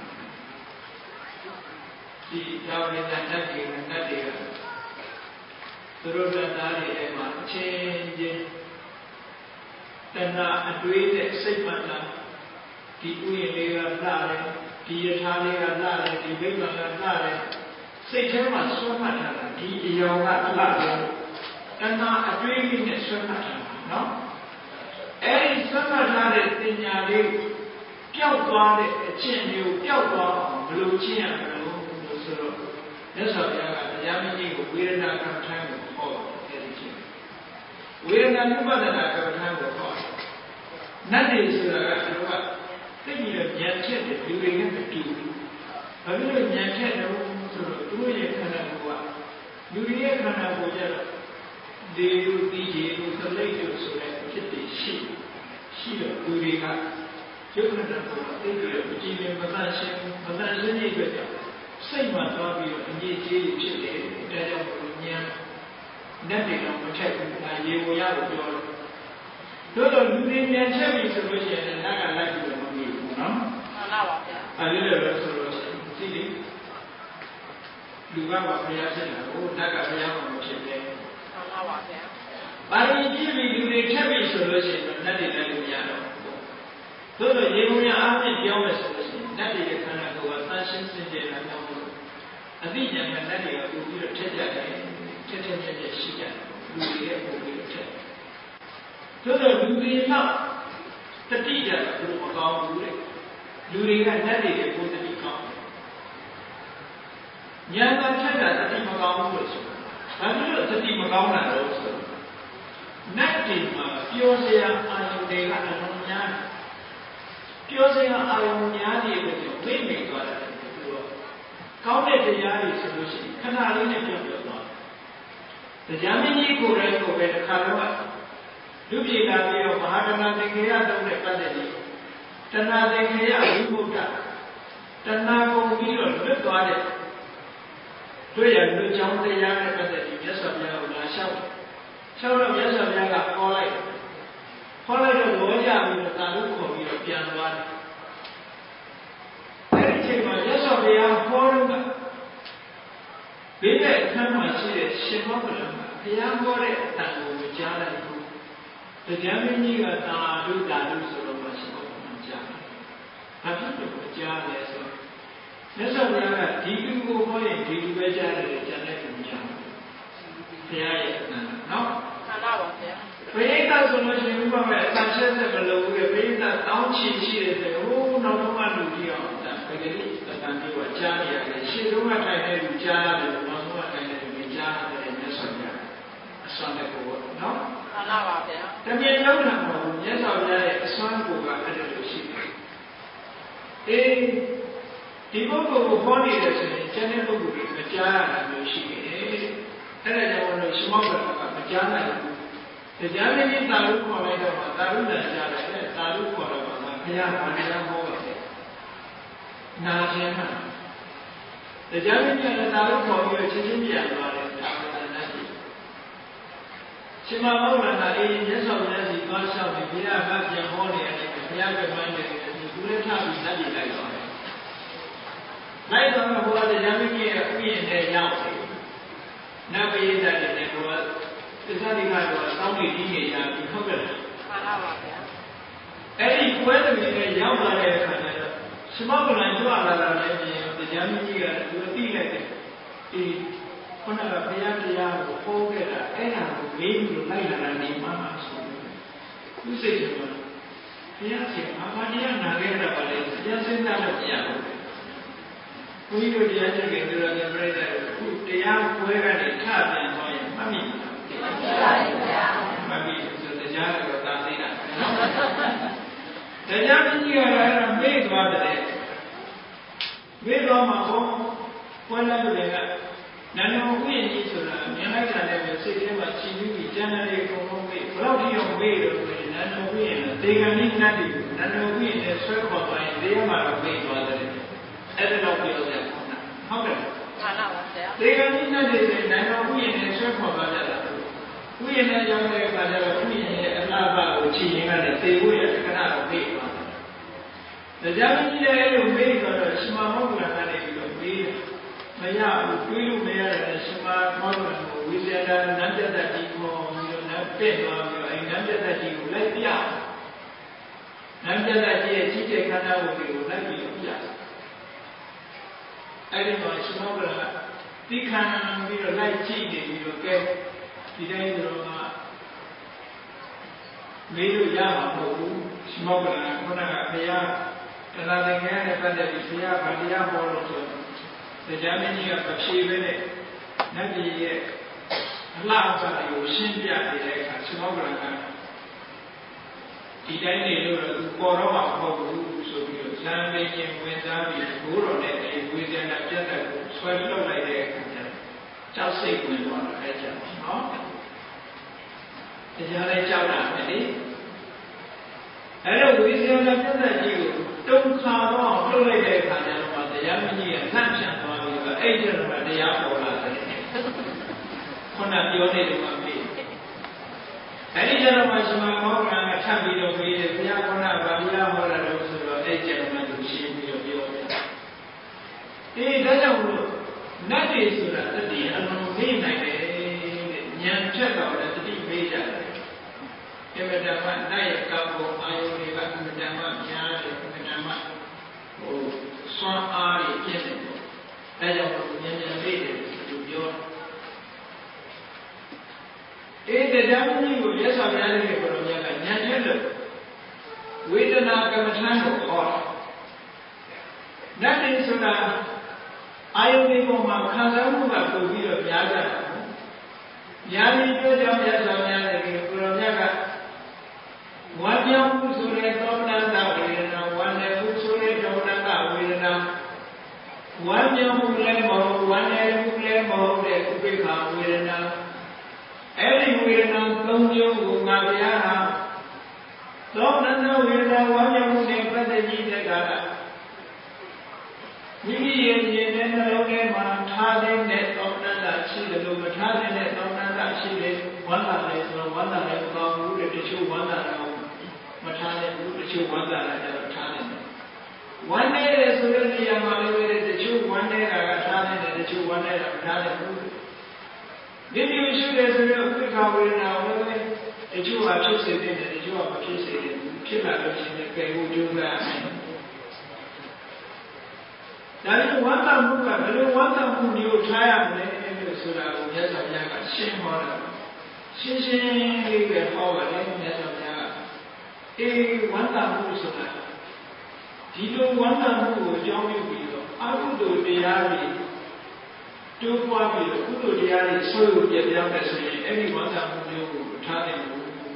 ဒီကြောင့်လည်းတတ်တယ်တတ်တယ်သူတို့ကသားတွေအဲ့မှာအချင်းချင်းတဏှာအတွေးနဲ့စိတ်မှတ်တာဒီဥယျာဉ်လေးကလှတယ်ဒီယထာလေးကလှတယ်ဒီဘိဗ္ဗံကလှတယ်စိတ်ထဲမှာဆွတ်မှတ်ထားတာဒီအယောင်ကလှတယ်တဏှာအတွေးလေးနဲ့ဆွဲမှတ်တာနော်အဲ့ဒီဆွဲမှတ်ထားတဲ့ပညာလေးပျောက်သွားတဲ့အကျင့်မျိုးပျောက်သွားအောင်ဘယ်လိုကျင့်ရမလို့ဆိုတော့မြတ်စွာဘုရားကတရားမကြီးကိုဝေဒနာကမ္မထာကိုဟောတယ်ဒီကျင့်ဝေဒနာဥပဒနာကမ္မထာကိုဟောနတ်တွေဆိုတာကသူကသိပြီးတော့ဉာဏ်ချက်တဲ့လူတွေနဲ့မတူဘူးဘာဖြစ်လို့ဉာဏ်ချက်တယ်ဆိုတော့သူတို့ရဲ့ခန္ဓာကိုယ်ကလူတွေရဲ့ခန္ဓာကိုယ်ကြတော့ဒီလိုဒီရေလိုသလိပ်လို့ဆိုတဲ့ဖြစ်တည်ရှိတော့လူတွေကရုပ်ခန္ဓာကိုယ်သိပြီးတော့အကြည့်နဲ့မတန်ရှင်းရဲ့အတွက်ကြောင့်စိတ်မှသွားပြီးတော့အငြိကြေးဖြစ်တယ်ဒါကြောင့်ဉာဏ်နဲ့တွေတော့မထက်ဘူးဒါရေဝရကိုပြောတယ်တို့တော့လူတွေဉာဏ်ချက်ပြီဆိုလို့ရှိရင်လည်းငါကလိုက်ပြီးတော့မမြင်ဘူးနော်မှန်ပါပါဗျာအဲဒီလိုပဲဆိုလို့ရှိရင်ဒီလေလူကဘုရားဖြစ်တာကိုနတ်ကဘုရားမှမဖြစ်ပဲပါပါဗျာ။ပါဠိကြည့်ပြီးလူတွေထက်ပြီးဆိုလို့ရှိရင်နတ်တွေလည်းလူရတော့။သို့တော့ရေပုံရအားဖြင့်ပြောမယ်ဆိုလို့ရှိရင်နတ်တွေရဲ့ခန္ဓာကိုယ်ကသန့်ရှင်းစင်ကြယ်တာကြောင့်အသိဉာဏ်နဲ့နတ်တွေကပို့ပြီးတော့ထက်ကြတယ်။ထက်ရှိကြတယ်။လူတွေရဲ့ပို့ပြီးတော့ထက်။သို့တော့လူတွေတော့တတိကြတယ်ဘယ်လိုမကောင်းဘူးလေ။လူတွေကနတ်တွေရဲ့ပို့တတိကောင်း။ဉာဏ်ကထက်တာတတိမကောင်းဘူးလို့ဆိုဘာဖြစ်လို့သတိမကောင်းတာလဲဆိုနတ်တွေမှာပြောစရာအာယုန်တွေကအလုံးများစင်အာယုံများနေတဲ့ကြောင့်မိမိသွားတယ်သူတော့ကောင်းတဲ့တရားတွေဆိုလို့ရှိရင်ခဏလေးနဲ့ပြောပြသွားတယ်တရားမင်းကြီးကိုယ်တိုင်ကိုပဲတစ်ခါတော့လူပြည်လာပြီးတော့မဟာတဏ္ဍသင်္ခေယသုံးတဲ့ပတ်သက်ပြီးတဏ္ဍသင်္ခေယဝိမုဒ္ဒတဏှာကုန်ပြီးတော့လွတ်သွားတဲ့တွေ့ရလူကြောင့်တရားနဲ့ပတ်သက်ပြီးမြတ်စွာဘုရားကလာလျှောက်တော့မြတ်စွာဘုရားကခေါ်လိုက်တော့လောကြပြီးတော့တာလို့ခေါ်ပြီးတော့ပြန်သွားတယ်အဲဒီအချိန်မှာမြတ်စွာဘုရားဟောတော့ဘေးတဲ့အခန်းမှာရှိတဲ့ရှင်မောကလကဘုရားဟောတဲ့အတန်ကိုကြားလိုက်ဘူးတရားမင်းကြီးကတာလို့ဆိုတော့မှရှင်မောကလကြားတယ်ဘာဖြစ်လို့ကြားလဲဆိုမြတ်စွာဘုရားကဒီလူကိုဟောရင်ဒီလူပဲကြားတယ်ကျန်တဲ့လူမကြားဘူးဘုရားရဲ့အတန်နော်ဆန္ဒပါဗျာဘိဓါဆိုလို့ရှိရင်ဥပမာအတန်ဆက်ဆက်မလို့ဘူးဘိဓါတောင်းချီရှိတယ်ဆိုဟိုးနောက်တော့မှလူကြီးအောင်ဒါပဂတိအတန်မျိုးကကြားနေရတယ်ရှေ့တုန်းကထိုင်တဲ့လူကြားရတယ်နောက်ဆုံးကထိုင်တဲ့လူမကြားရတယ်မြတ်စွာဘုရားအစွမ်းတဲ့ကိုနော်ဆန္ဒပါဗျာတကယ်လုံးတာမဟုတ်ဘူးမြတ်စွာဘုရားရဲ့အစွမ်းကိုကအဲ့ဒါလိုရှိတယ်ဒီပုဂ္ဂိုလ်ကိုဟောနေတယ်ဆိုရင်ကျန်တဲ့ပုဂ္ဂိုလ်တွေမကြားရတာမျိုးရှိတယ်အဲ့ဒါကြောင့်လို့ရှင်မောကလကမကြားနိုင်ဘူးတရားမင်းကြီးတာလို့ခေါ်လိုက်တော့တာရုဏာကြားတယ်အဲ့တာရုခေါ်တော့ဘုရားဗာတရားဟောတယ်နာခြင်းမှာတရားမင်းကြီးကတာရုခေါ်ပြီးချင်းချင်းပြန်သွားတယ်ဒါဝဒနာကြီးရှင်မောကလကအေးမြတ်စွာဘုရားကြီးသွားလျှောက်ပြီးဘုရားကပြန်ဟောနေတယ်ဘုရားကမှန်းတယ်သူလည်းထပြီးလက်ပြလိုက်တော့လိုက်တော့ဘုရားတရားမင်းကြီးရဲ့ဥယျာဉ်ထဲရောက်တယ်နတ်ပိဋကတ်တဲ့ဘုရားသစ္စာတိကတော့တောင်းတည်နေကြပြီဟုတ်ကဲ့လားမှန်ပါပါဗျာအဲ့ဒီပွဲတော်တွေရောက်လာတဲ့အခါကျတော့ရှင်မောကလန်ကြွလာတာလည်းပြင်တရားမင်းကြီးကသူသိလိုက်တယ်ဒီခုနကဘုရားတရားကိုဟောခဲ့တာအဲ့ဒါကိုမေးပြီးလိုက်လာတာနေမှဆိုသူစိတ်ကဘုရားရှင်အာမတရားနာခဲ့တာပါလေတရားစဉ်းစားလို့မရဘူးဘုန်းကြီးတို့တရားကျင့်ကြတယ်လို့ပြိတ္တာခုတရားပွဲကနေထပြန်သွားရင်မှတ်မိမှာမှတ်ပါဗျာမှတ်ပြီဆိုတရားကတော့သာသိတာတရားမကြီးကလည်းမေ့သွားတယ်မေ့သွားမှာပေါ့ပွဲလာတယ်ကနန္ဒမဥယျာဉ်ကြီးဆိုတာမြင်လိုက်တာလည်းစိတ်ထဲမှာချီးပြီးကျန်တဲ့အကုန်လုံးမေ့ဘယ်တော့ဒီအောင်မေ့လို့ဆိုရင်နန္ဒမဥယျာဉ်ဒေဂဏိနတ်ဒီနန္ဒမဥယျာဉ်နဲ့ဆွဲခေါ်သွားရင်တရားမှာတော့မေ့သွားတယ်အဲ့ဒါတော့ပြောကြဟုတ်ကဲ့မှန်ပါပါဆရာဒေဂဏိနတ်တွေနိုင်တော်ဥယျာဉ်နဲ့ဆွဲခေါ်သွားကြတာဥယျာဉ်နဲ့ရောက်တဲ့အခါကျတော့ဥယျာဉ်ရဲ့အလားပါကိုချီရင်ကလည်းသေဖို့ရခဏတော့မေ့သွားတယ်တရားမကြီးရဲ့အဲ့လိုမေ့တော့ရှင်မောကလကနေပြီးတော့မေးမရဘူးတွေးလို့မရတဲ့ရှင်မောကလကိုဝိဇ္ဇာနန္တတတိကိုပြီးတော့နတ်ပြည့်သွားပြီးတော့အဲ့နန္တတတိကိုလိုက်ပြနန္တတတိရဲ့ကြီးတဲ့ခန္ဓာကိုလိုက်ပြီးတော့ပြအဲ့ဒီမှာရှင်မောကလကတိခဏပြီးတော့လိုက်ကြည့်နေပြီးတော့ကဲဒီတိုင်းတော့မေးလို့ရမှာမဟုတ်ဘူးရှင်မောကလကခုနကဘုရားတဏှာသင်္ကေယနဲ့ပတ်သက်ပြီးဘုရားဗာတရားဟောလို့ဆိုတရားမင်းကြီးကမဖြေဘဲနဲ့နတ်ပြည်ရဲ့အလားအပါတွေကိုရှင်းပြနေတဲ့အခါရှင်မောကလကဒီတိုင်းနေလို့တော့သူပေါ်တော့မှာမဟုတ်ဘူးဆိုပြီးတော့ဇံမင်းကြီးဝင်သားပြီးဘိုးတော်နဲ့အဲဒီဝိဇ္ဇာနာပြတ်တဲ့ကိုဆွဲထုတ်လိုက်တဲ့အခါကျတော့ကြောက်စိတ်ဝင်သွားတာအဲ့ကျနော်တရားလေးကြောက်တာပဲလေအဲ့တော့ဝိဇ္ဇာနာပြတ်တဲ့ကြီးကိုတုံခါတော့လှုပ်လိုက်တဲ့အခါကျတော့တရားမကြီးကလန့်ဖြန့်သွားပြီးတော့အဲ့ကျတော့တရားပေါ်လာတယ်ခုနပြောနေတယ်မှာပြီအဲ့ဒီကျတော့မှရှင်မောကလန်ကထပ်ပြီးတော့ပြီးတယ်ဘုရားခုနကဗာတရားဟောတာလို့ဆိုတော့အဲ့ကျတော့မှသူရှင်းပြီးတော့ပြောတယ်ဒါကြောင့်လို့နတ်တွေဆိုတာတတိအလုံးမေ့နိုင်တယ်တဲ့ဉာဏ်ဖြတ်တော့တတိမေ့ကြတယ်အမတမနိုင်ရကောင်းအာယုတွေကအမတမများတယ်အမတမစွမ်းအားတွေပြည့်တယ်ပေါ့ဒါကြောင့်ဉာဏ်မေ့တယ်သူပြောတရားမကြီးကိုရသော်များတဲ့ဘုရားကဉာဏ်ချက်လို့ဝေဒနာကမ္မထံကိုဟောနတ်တွေဆိုတာအာယုန်ဒီပေါ်မှာခံစားမှုကပို့ပြီးတော့များကြတာ။ညာပြီးပြောကြောင့်ရသော်များတဲ့ဘုရားကဝါပြောင်းမှုဆိုတဲ့သောမနတဝေဒနာဝါနေမှု one young lemon, one lemon, that become Vedana. Every Vedana, don't you, Maria? Don't know Vedana, one young lemon, the Gita. Maybe in the Logema, Tadin, that Doctor, she the Logatadin, that Doctor, she did one that is one that I found, who did you one that I Matana, who did you one that I never turned. One day there's already a malady that you one day I got turned and that you one day I got turned. Then you should as a little quick hour now, that you are choosing and that you are choosing, keep out of the pay who do that. Now you want to move up, you want to move you try and make it so that we have a shame on it. She will forward and yes of that. A one time move so that. You don't want to move, John will I will do the alley. Two quality, who do the alley, so you get the other say, anyone that will turn it.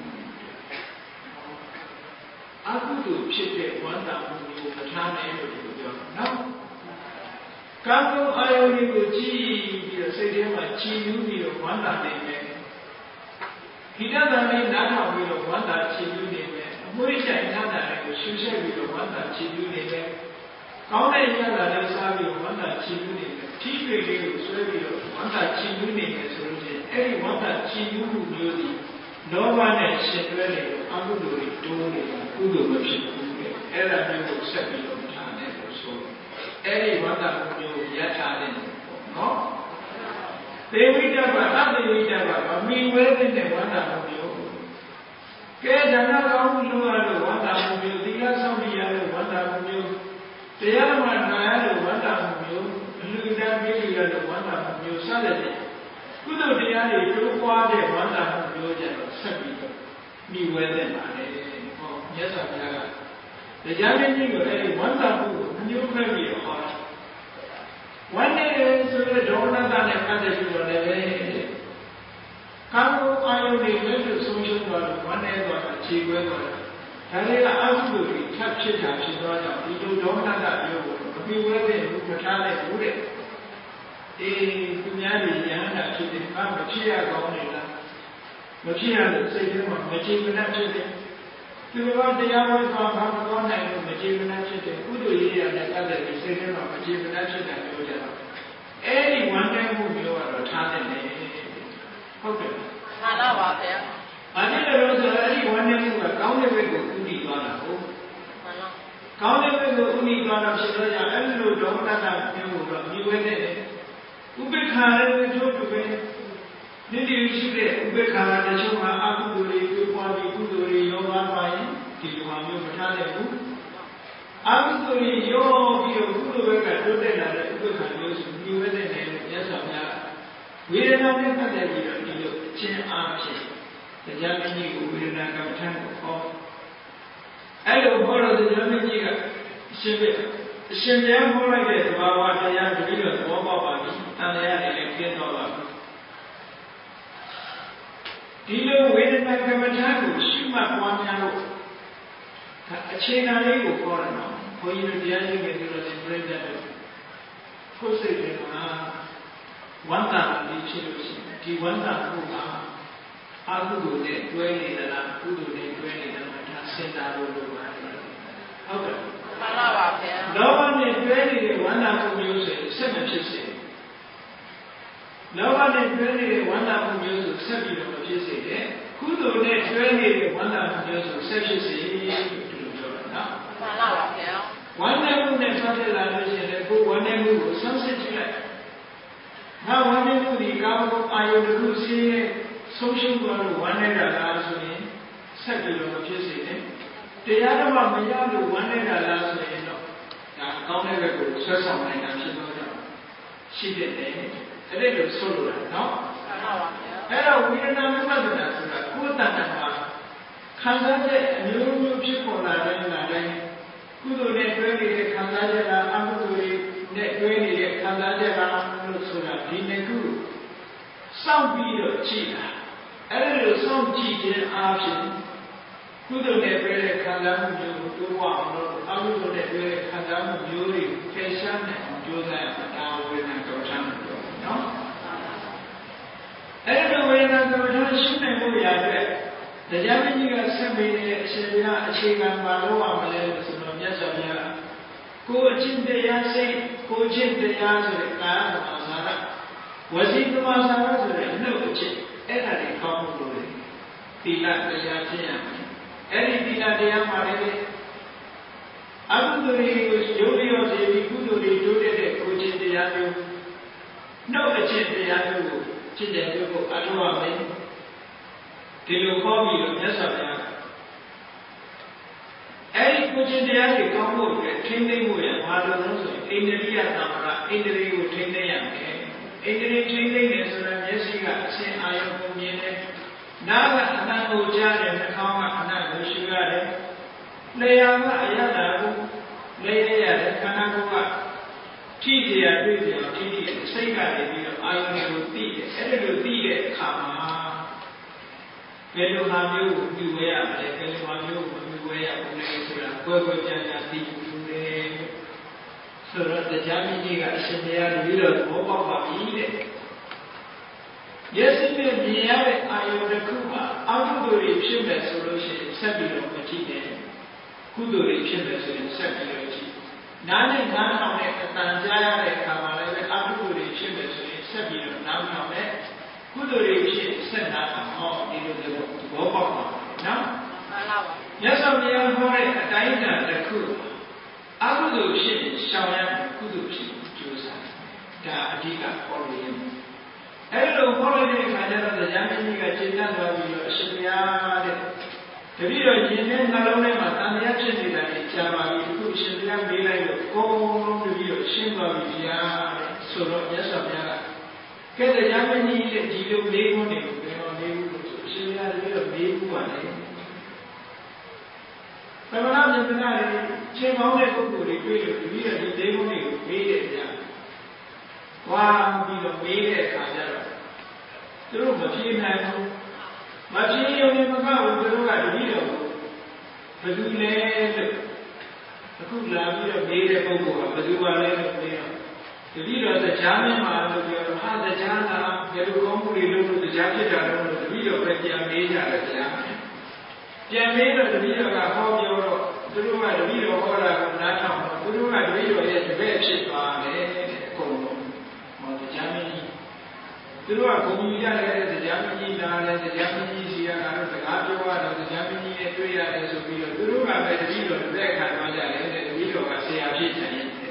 I will do chip one time you turn it. No. Kamu ayo ni kuci dia sedema ciu dia wanda deme. Kita tadi nana bila wanda ciu deme. Mui cai nana ni susah bila wanda ciu deme. Kau ni yang ada sahaja wanda ciu deme. Tiga dia susah bila wanda ciu deme seluruhnya. Wanda ciu dia di. Normal ni sesuatu ni. Aku dulu ni, kudu bersyukur. Era ni susah bila macam ni bersyukur. Any one that you yet had in no? They will never, not they will never, but me within the one that you get another one that you, the other one that you, the other one that you, look at me, one that you, Saturday. Good of the other, you one that you just me within yes, I have. The Japanese were one that you very hard. One day, so the donor than a country on the way. Come, I will be little social work, one day was a cheap weather. Tarila absolutely touch it up, she brought up. You don't have that, you will be worthy who could tell it, would it? A humanity, and she did not, but she had gone in. But she had to say to him, but she would not do it. You know, the hour from one night of Majivanachit, who do you hear that other decision of Majivanachit and Yoja? Any one time who you are a talent. Okay. I did a rosary one day who are counted with Unigana. Counted with Unigana, Shiraja, and no Dona, you went in it. Ubekara, we told to be. Did you see the Ubekara, the Shuma, Akuduri, Kuduri, Yoga, did you want me to tell you? Akuduri, your Kudu, I don't use you with the name, yes, of that. We did not make that you chin archie. The Japanese who will not have time for. I don't follow the Japanese. Shimmy, more like this about what I have to do with Bobby, and they had $10. You know, when I come a time, shoot my one hour. A chain I will for now, for you to the other way to the bread that was one time each year, one time who are. I could do that, 20 and I could do that, 20 and I sent out over the okay. No one is ready, one hour music, 7 shifts. No one is ready, one hour music, 7 shifts. Who do that 20 one hour music, 7 shifts? One day we have something like this, and one day we will sunset like. Now one day we go, I will see social world, one day that last week, secular music. The other one, we have one day that last week, now, don't ever go, so something like that, she did it. A little solo, no? Hello, we are not that. Good that. Kanzate, new people are Kudu network, Kanzajara, Amuri, network, Kanzajara, Sura, Dineku. Some video cheetah. A little some cheating option. Kudu network, စားမှုမျိုးကိုတိုးဝအောင်လို့အကုသိုလ်နဲ့တွေ့တဲ့ခံစားမှုမျိုးတွေဖယ်ရှားနိုင်အောင်ကြိုးစားရမှာဒါဝေဒနာကမ္မထာလို့ပြောတယ်နော်အဲ့ဒီဝေဒနာကမ္မထာရှင်းနိုင်ဖို့ရတဲ့တရားမကြီးကဆက်ပြီးတဲ့အရှင်ဘုရားအခြေခံပါလို့ရမလဲလို့ဆိုတော့မြတ်စွာဘုရားကိုယ်အချင်းတရားစိတ်ကိုယ်ချင်းတရားဆိုတဲ့ကာယသမာစာရဝစီသမာစာရဆိုတဲ့နှုတ်အချင်းအဲ့ဒါတွေကောင်းမှုလို့သီလတရားဖြစ်ရမယ်အဲ့ဒီသီလတရားမှာလည်းအကုသိုလ်တွေကိုရုပ်ရောစေပြီးကုသိုလ်တွေတိုးတက်တဲ့ကိုယ်ချင်းတရားမျိုးနှုတ်အချင်းတရားမျိုးကိုจิตတဲ့ကိုအထောက်အမယ်ဒီလိုခေါ်ပြီးတော့မြတ်စွာဘုရားအဲ့ဒီကိုချင်းတရားတွေကောင်းဖို့အတွက်ထိမ့်သိမ့်ဖို့ရဘာလို့လဲဆိုရင်အိန္ဒြိယသမ္မာအိန္ဒြေကိုထိမ့်သိမ့်ရမယ်အိန္ဒြေထိမ့်သိမ့်တယ်ဆိုတော့မျက်စိကအစဉ်အာရုံကိုမြင်တယ်နားကအနံ့ကိုကြားတယ်နှာခေါင်းကအနံ့ကိုရှုရတယ်လျှာကအရသာကိုလဲရရတယ်ခန္ဓာကိုယ်ကထိเสียတွေ့เสียထိစိတ်ကနေပြီးတော့အာရုံကိုသိတယ်အဲ့ဒီလိုသိတဲ့အခါမှာဘယ်လိုဟာမျိုးကိုပြုဝဲရမလဲဘယ်လိုဟာမျိုးကိုပြုဝဲရမလဲဆိုတာကွယ်ကွယ်ပြန့်ပြန့်သိယူတယ်ဆိုတော့တရားမကြီးကအရှင်ဘုရားတပည့်တော်ဘောပေါက်ပါပြီတဲ့မျက်စိနဲ့မြင်ရတဲ့အာယုတစ်ခုမှာအကုသိုလ်တွေဖြစ်မယ်ဆိုလို့ရှိရင်ဆက်ပြီးတော့မကြည့်နဲ့ကုသိုလ်တွေဖြစ်မယ်ဆိုရင်ဆက်ပြီးတော့ကြည့်နားနဲ့နားထောင်တဲ့အတန်ကြားရတဲ့အခါမှာလည်းအကုသိုလ်တွေဖြစ်မယ်ဆိုရင်ဆက်ပြီးတော့နားထောင်တဲ့ကုသိုလ်တွေဖြစ်ဆက်နာအောင်ဟောဒီလိုမျိုးဘောပေါက်ပါနော်မှန်ပါပါမြတ်စွာဘုရားဟောတဲ့အတိုင်းအတာတစ်ခုအကုသိုလ်ဖြစ်ရှောင်ရမယ်ကုသိုလ်ဖြစ်ကြိုးစားဒါအဓိကဟောလို့ရမယ်အဲ့လိုဟောလိုက်တဲ့အခါကျတော့တရားမကြီးကရှင်းတတ်သွားပြီးတော့အရှင်ဘုရားတဲ့တပည့်တော်ရှင်တဲ့နှလုံးထဲမှာတန်တရားဖြစ်နေတာကိုကြားပါပြီအခုရှင်ဘုရားမေးလိုက်တော့ကိုယ်လုံးတပည့်တော်ရှင်းသွားပြီဘုရားတဲ့ဆိုတော့မြတ်စွာဘုရားကဲတရားမကြီးတဲ့ဒီလိုလေးခုနေကိုဘယ်တော့လေးခုလို့ဆိုရှင်ဘုရားတပည့်တော်လေးခုပါလေသမဏမြတ်နာတွေချိန်ပေါင်းတဲ့ပုဂ္ဂိုလ်တွေတွေ့လို့တပည့်တော်ဒီလေးခုနေကိုမေးတယ်ဗျာဝါပြီးတော့မေးတဲ့အခါကျတော့သူတို့မဖြေနိုင်ဘူးမဖြေရုံနဲ့မကဘူးသူတို့ကတပည့်တော်ကိုဘယ်သူလဲလို့အခုလာပြီးတော့မေးတဲ့ပုဂ္ဂိုလ်ကဘယ်သူပါလဲလို့မေးတော့တပည့်တော်တရားမြင်မှာလို့ပြောတော့ဟာတရားနာဘယ်လိုကောင်းမှုတွေလုပ်လို့တရားဖြစ်တာလို့တပည့်တော်ပဲပြန်မေးကြတယ်ဗျာပြန်မေးတော့တပည့်တော်ကဟောပြောတော့သူတို့ကတပည့်တော်ဟောတာကိုနားထောင်တော့သူတို့ကတပည့်တော်ရဲ့တပည့်ဖြစ်သွားတယ်အကုန်လုံးတရားမကြီးသူတို့ကဘုံကြီးရတယ်တရားမကြီးလာတယ်တရားမကြီးစီရကတော့စကားပြောရတော့တရားမကြီးနဲ့တွေ့ရတယ်ဆိုပြီးတော့သူတို့ကပဲတပည့်တော်တဲ့အခါသွားကြတယ်တပည့်တော်ကဆရာဖြစ်တယ်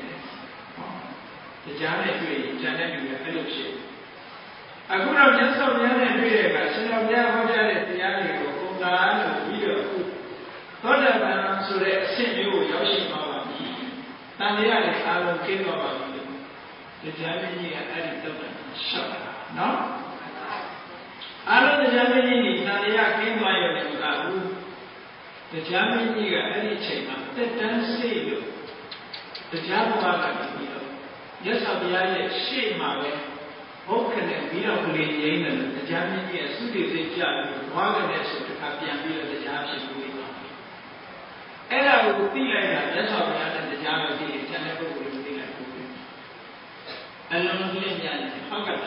တရားနဲ့တွေ့ရင်ဉာဏ်နဲ့တွေ့ရင်အဲ့လိုဖြစ်အခုတော့မြတ်စွာဘုရားနဲ့တွေ့တဲ့အခါရှင်တော်ဘုရားဟောကြားတဲ့တရားတွေကိုပုံသာလို့ပြီးတော့အခုသောတာပန်ဆိုတဲ့အဆင့်မျိုးကိုရောက်ရှိသွားပါပြီတန်တရားတွေအားလုံးကျင်းသွားပါပြီတရားမကြီးကအဲ့ဒီတော့ရှောက်တာနော်အားလုံးတရားမကြီးนี่တန်တရားကျင်းသွားရတယ်မကဘူးတရားမကြီးကအဲ့ဒီအချိန်မှာတက်တန်းစိတ်လို့တရားဘဝကနေပြီးတော့မြတ်စွာဘုရားရဲ့ရှေ့မှာပဲဘုခနဲ့ပြီးတော့ကလေးငိမ့်တယ်လို့တရားမကြီးရဲ့သုတိစိတ်ကြပြီးဘွားကလည်းဆိုတစ်ခါပြန်ပြီးတော့တရားဖြစ်ပြီးပါအဲ့ဒါကိုသိလိုက်တာမြတ်စွာဘုရားနဲ့တရားမကြီးရဲ့ဉာဏ်နဲ့ပုဂ္ဂိုလ်ကိုသိလိုက်အလုံးကြီးနဲ့ညာတယ်ဟုတ်ကဲ့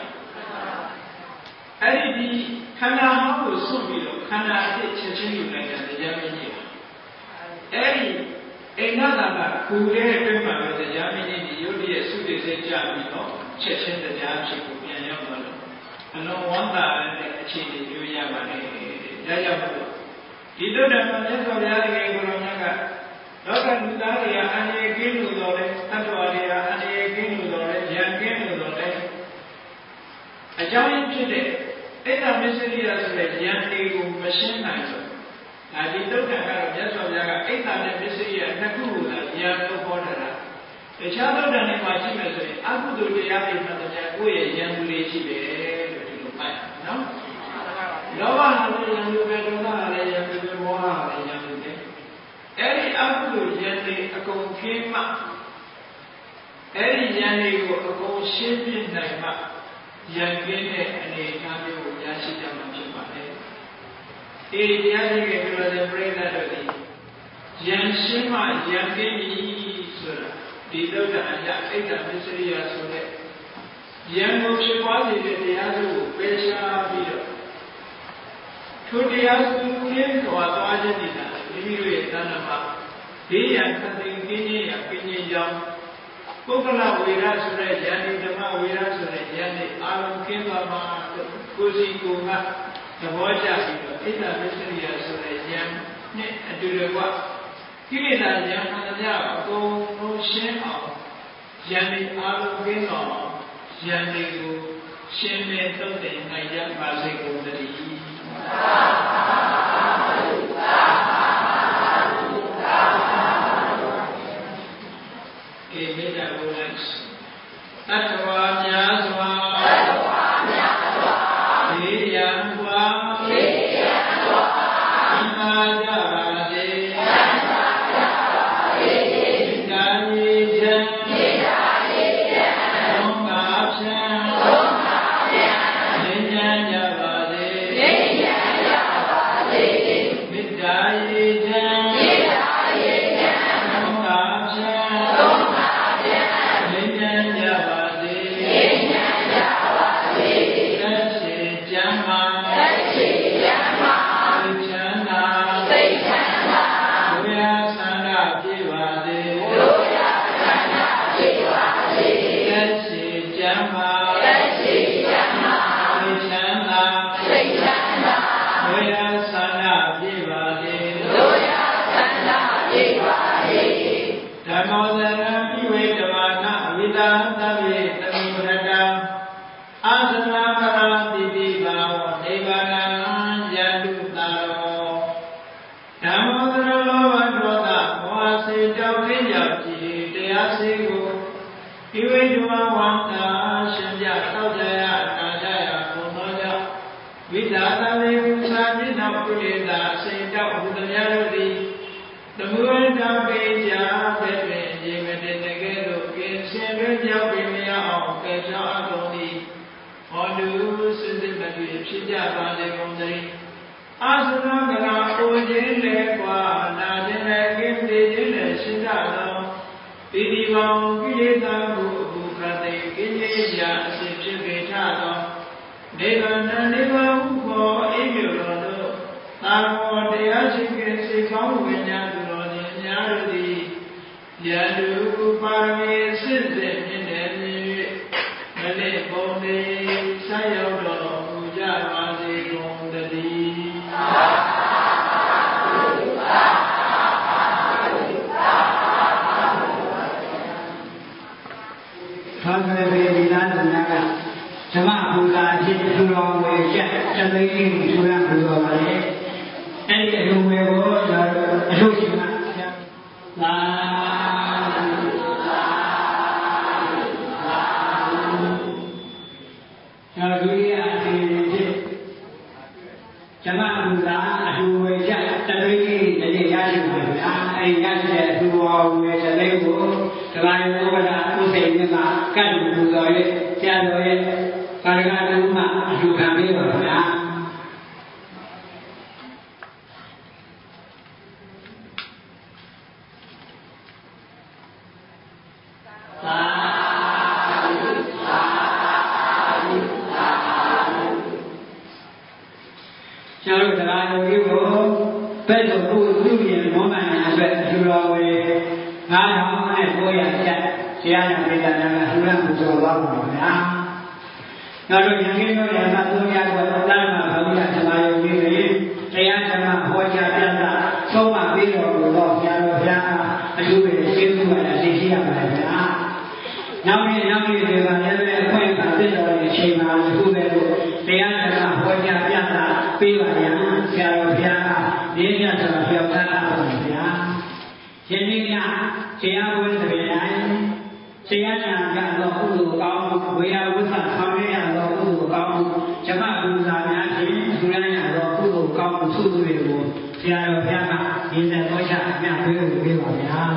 အဲ့ဒီခန္ဓာဟောင်းကိုစွန့်ပြီးတော့ခန္ဓာအစ်ချက်ချင်းယူလိုက်တဲ့တရားမကြီးပါအဲ့ဒီအိန္ဒသာကကူတဲ့အတွင်းမှာပဲတရားမကြီးဒီယုတ်ရဲ့သုတေစိတ်ကြပြီးတော့ချက်ချင်းတရားဖြစ်ကိုပြန်ရောက်သွားလို့အလုံးဝမ်းသာတဲ့အခြေအနေမျိုးရပါတယ်ဒါကြောင့်မို့ဒီတုဒ္ဓမမြတ်စွာဘုရားရဲ့ကိုရောမြတ်ကလောကလူသားတွေကအန္တရာယ်ကင်းလို့တော့လေသတ္တဝါတွေကအန္တရာယ်ကင်းလို့တော့လေဉာဏ်ကင်းလို့တော့လေအကြောင်းရင်းဖြစ်တဲ့အိဋ္ဌမစ္စရိယဆိုတဲ့ဉာဏ်တွေကိုမရှင်းနိုင်တော့ဒါဒီတုတ်တန်ကတော့မြတ်စွာဘုရားကအိဋ္ဌနဲ့မစ္စရိယနှစ်ခုကိုသာဉာဏ်လို့ခေါ်တာတခြားတုတ်တန်တွေမှာရှိမယ်ဆိုရင်အကုသိုလ်တရားတွေမှတရားကိုယ့်ရဲ့ဉာဏ်သူလေးရှိတယ်လို့ဒီလိုပိုက်နော်လောဘဟာလည်းဉာဏ်သူပဲဒေါသဟာလည်းဉာဏ်သူပဲမောဟဟာလည်းဉာဏ်သူပဲအဲ့ဒီအကုသိုလ်ဉာဏ်တွေအကုန်ခင်းမှအဲ့ဒီဉာဏ်တွေကိုအကုန်ရှင်းပြနိုင်မှဉာဏ်ကင်းတဲ့အနေအထားမျိုးကိုရရှိကြမှာဖြစ်ပါတယ်။ဒီတရားကြီးကပြောတဲ့ပြိဿတို့ဒီ人心嘛，人给你说了，你都是按下开展的是也说的，人我是把这个တရားစု背下ပြီးတော့ထိုတရားစုကင်းသွားသွားခြင်းနေတာမိမိတို့ရဲ့တဏ္ဍာမှာဘေးရန်ခတ်သိမ်းကင်းခြင်းရကင်းခြင်းကြောင့်ပုဂ္ဂလဝေရဆိုတဲ့ဉာဏ်ဓမ္မဝေရဆိုတဲ့ဉာဏ်နဲ့အာရုံကင်းသွားမှာကိုယ်စီကိုယ်ကသဘောကျပြီးတော့ဣဒ္ဓမစ္စရိယဆိုတဲ့ဉာဏ်နဲ့အတူတူကကိလေသာဉာဏ်မှန်တရားအကုန်လုံးရှင်းအောင်ဉာဏ်နဲ့အာရုံကင်းတော့ဉာဏ်တွေကိုရှင်းမဲ့သုံးတယ်နိုင်ကြပါစေကုန်သတည်းမေတ္တာကိုလိုက်တတ္တဝါများစွာဘေးရန်ကွာသမာကြပါစေမေတ္တာရေချမ်းသုံးပါးဖြန်းငြိမ်းချမ်းကြပါစေမေတ္တာရေချမ်းသုံးပါးဖြန်းဖြစ်ကြပါစေကုန်သတည်းအာသနာကရာအိုခြင်းလည်းကွာနာခြင်းလည်းကင်းသေးခြင်းလည်းရှင်းကြသောပိဋိဘောင်ကိလေသာကိုအခုခတ်သိကင်းခြင်းရာအစစ်ဖြစ်ပေထသောနိဗ္ဗာန်နိဗ္ဗာန်ဟုခေါ်အိပ်မြို့တော်သို့သာမောတရားရှိခင်စေကောင်းဝိညာဉ်သူတော်ရှင်များတို့သည်ယန္တုပါရမီစစ်စစ်မြင့်တယ်၍မနေ့ပုံလေးဆက်ရောက်တော်မူကြပါစေကုန်သတည်းသာသနာ့ပြည်ဒီလားနာကဓမ္မဘူတာအဖြစ်သူတော်ဝေချက်တသိန်းကြီးထူရပူတော်ပါလေအဲ့ဒီအလိုဝေကိုအလို့ရှိမှလာဒုတိယအစီအစဉ်ဓမ္မဘူတာအတူဝေချက်တသိန်းကြီးတည်းရရှိပါဗျာအဲ့ဒီရရှိတဲ့အတူတော်ဝေချက်လေးကိုဒလာယောဂတာဥစ္စေမြတ်ကတ်လူပူတော်ရဲ့ဆရာတော်ရဲ့ကာရကတုမှအလူခံပေးပါဗျာကျောင်းတရားတော်ကြီးကိုဘယ်လိုကိုသူ့ရဲ့မောမှန်အတွက်အလူတော်ဝေ900နဲ့900ကျပ်ဆရာတော်ပြည်တာနာအလူခံပူဇော်ပါပါဗျာနောက်တော့ယခင်တို့ရဲ့အမှတ်300ကိုတာမဘာဝိယသမာယုံကြီးတွေတရားဓမ္မဟောကြားပြတာသုံးပါပြီးတော်ကိုတော့ဆရာတော်ဘုရားအထူးပဲရှင်းပြပါတာသိရှိရပါတယ်ဗျာနောက်နေ့တွေကလည်းအခွင့်အရေးတော်ရဲ့အချိန်မှာအခုပဲလို့တရားဓမ္မဟောကြားပြတာပေးပါရန်ဆရာတော်ဘုရားကရင်းမြတ်စွာပြောထားတာပါဗျာယနေ့ကတရားပွဲတွေတိုင်းဆရာညာကတော့ကုသိုလ်ကောင်းမှုဝေယဝိသဆောင်ရရတော့ကုသိုလ်ကောင်းမှုဓမ္မဘူဇာများဖြင့်ဒုရရတော့ကုသိုလ်ကောင်းမှုသုသူတွေကိုဆရာတော်ဘုရားကရင်းတဲ့တော်ချအမြတ်ပေးလို့ပေးပါဗျာ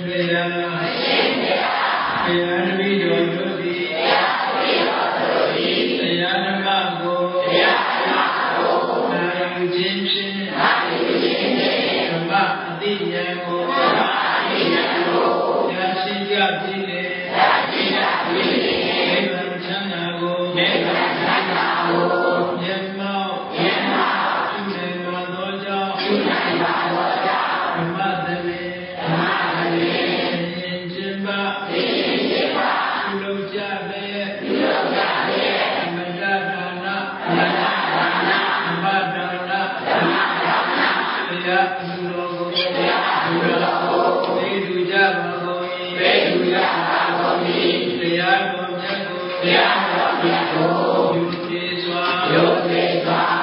Yeah.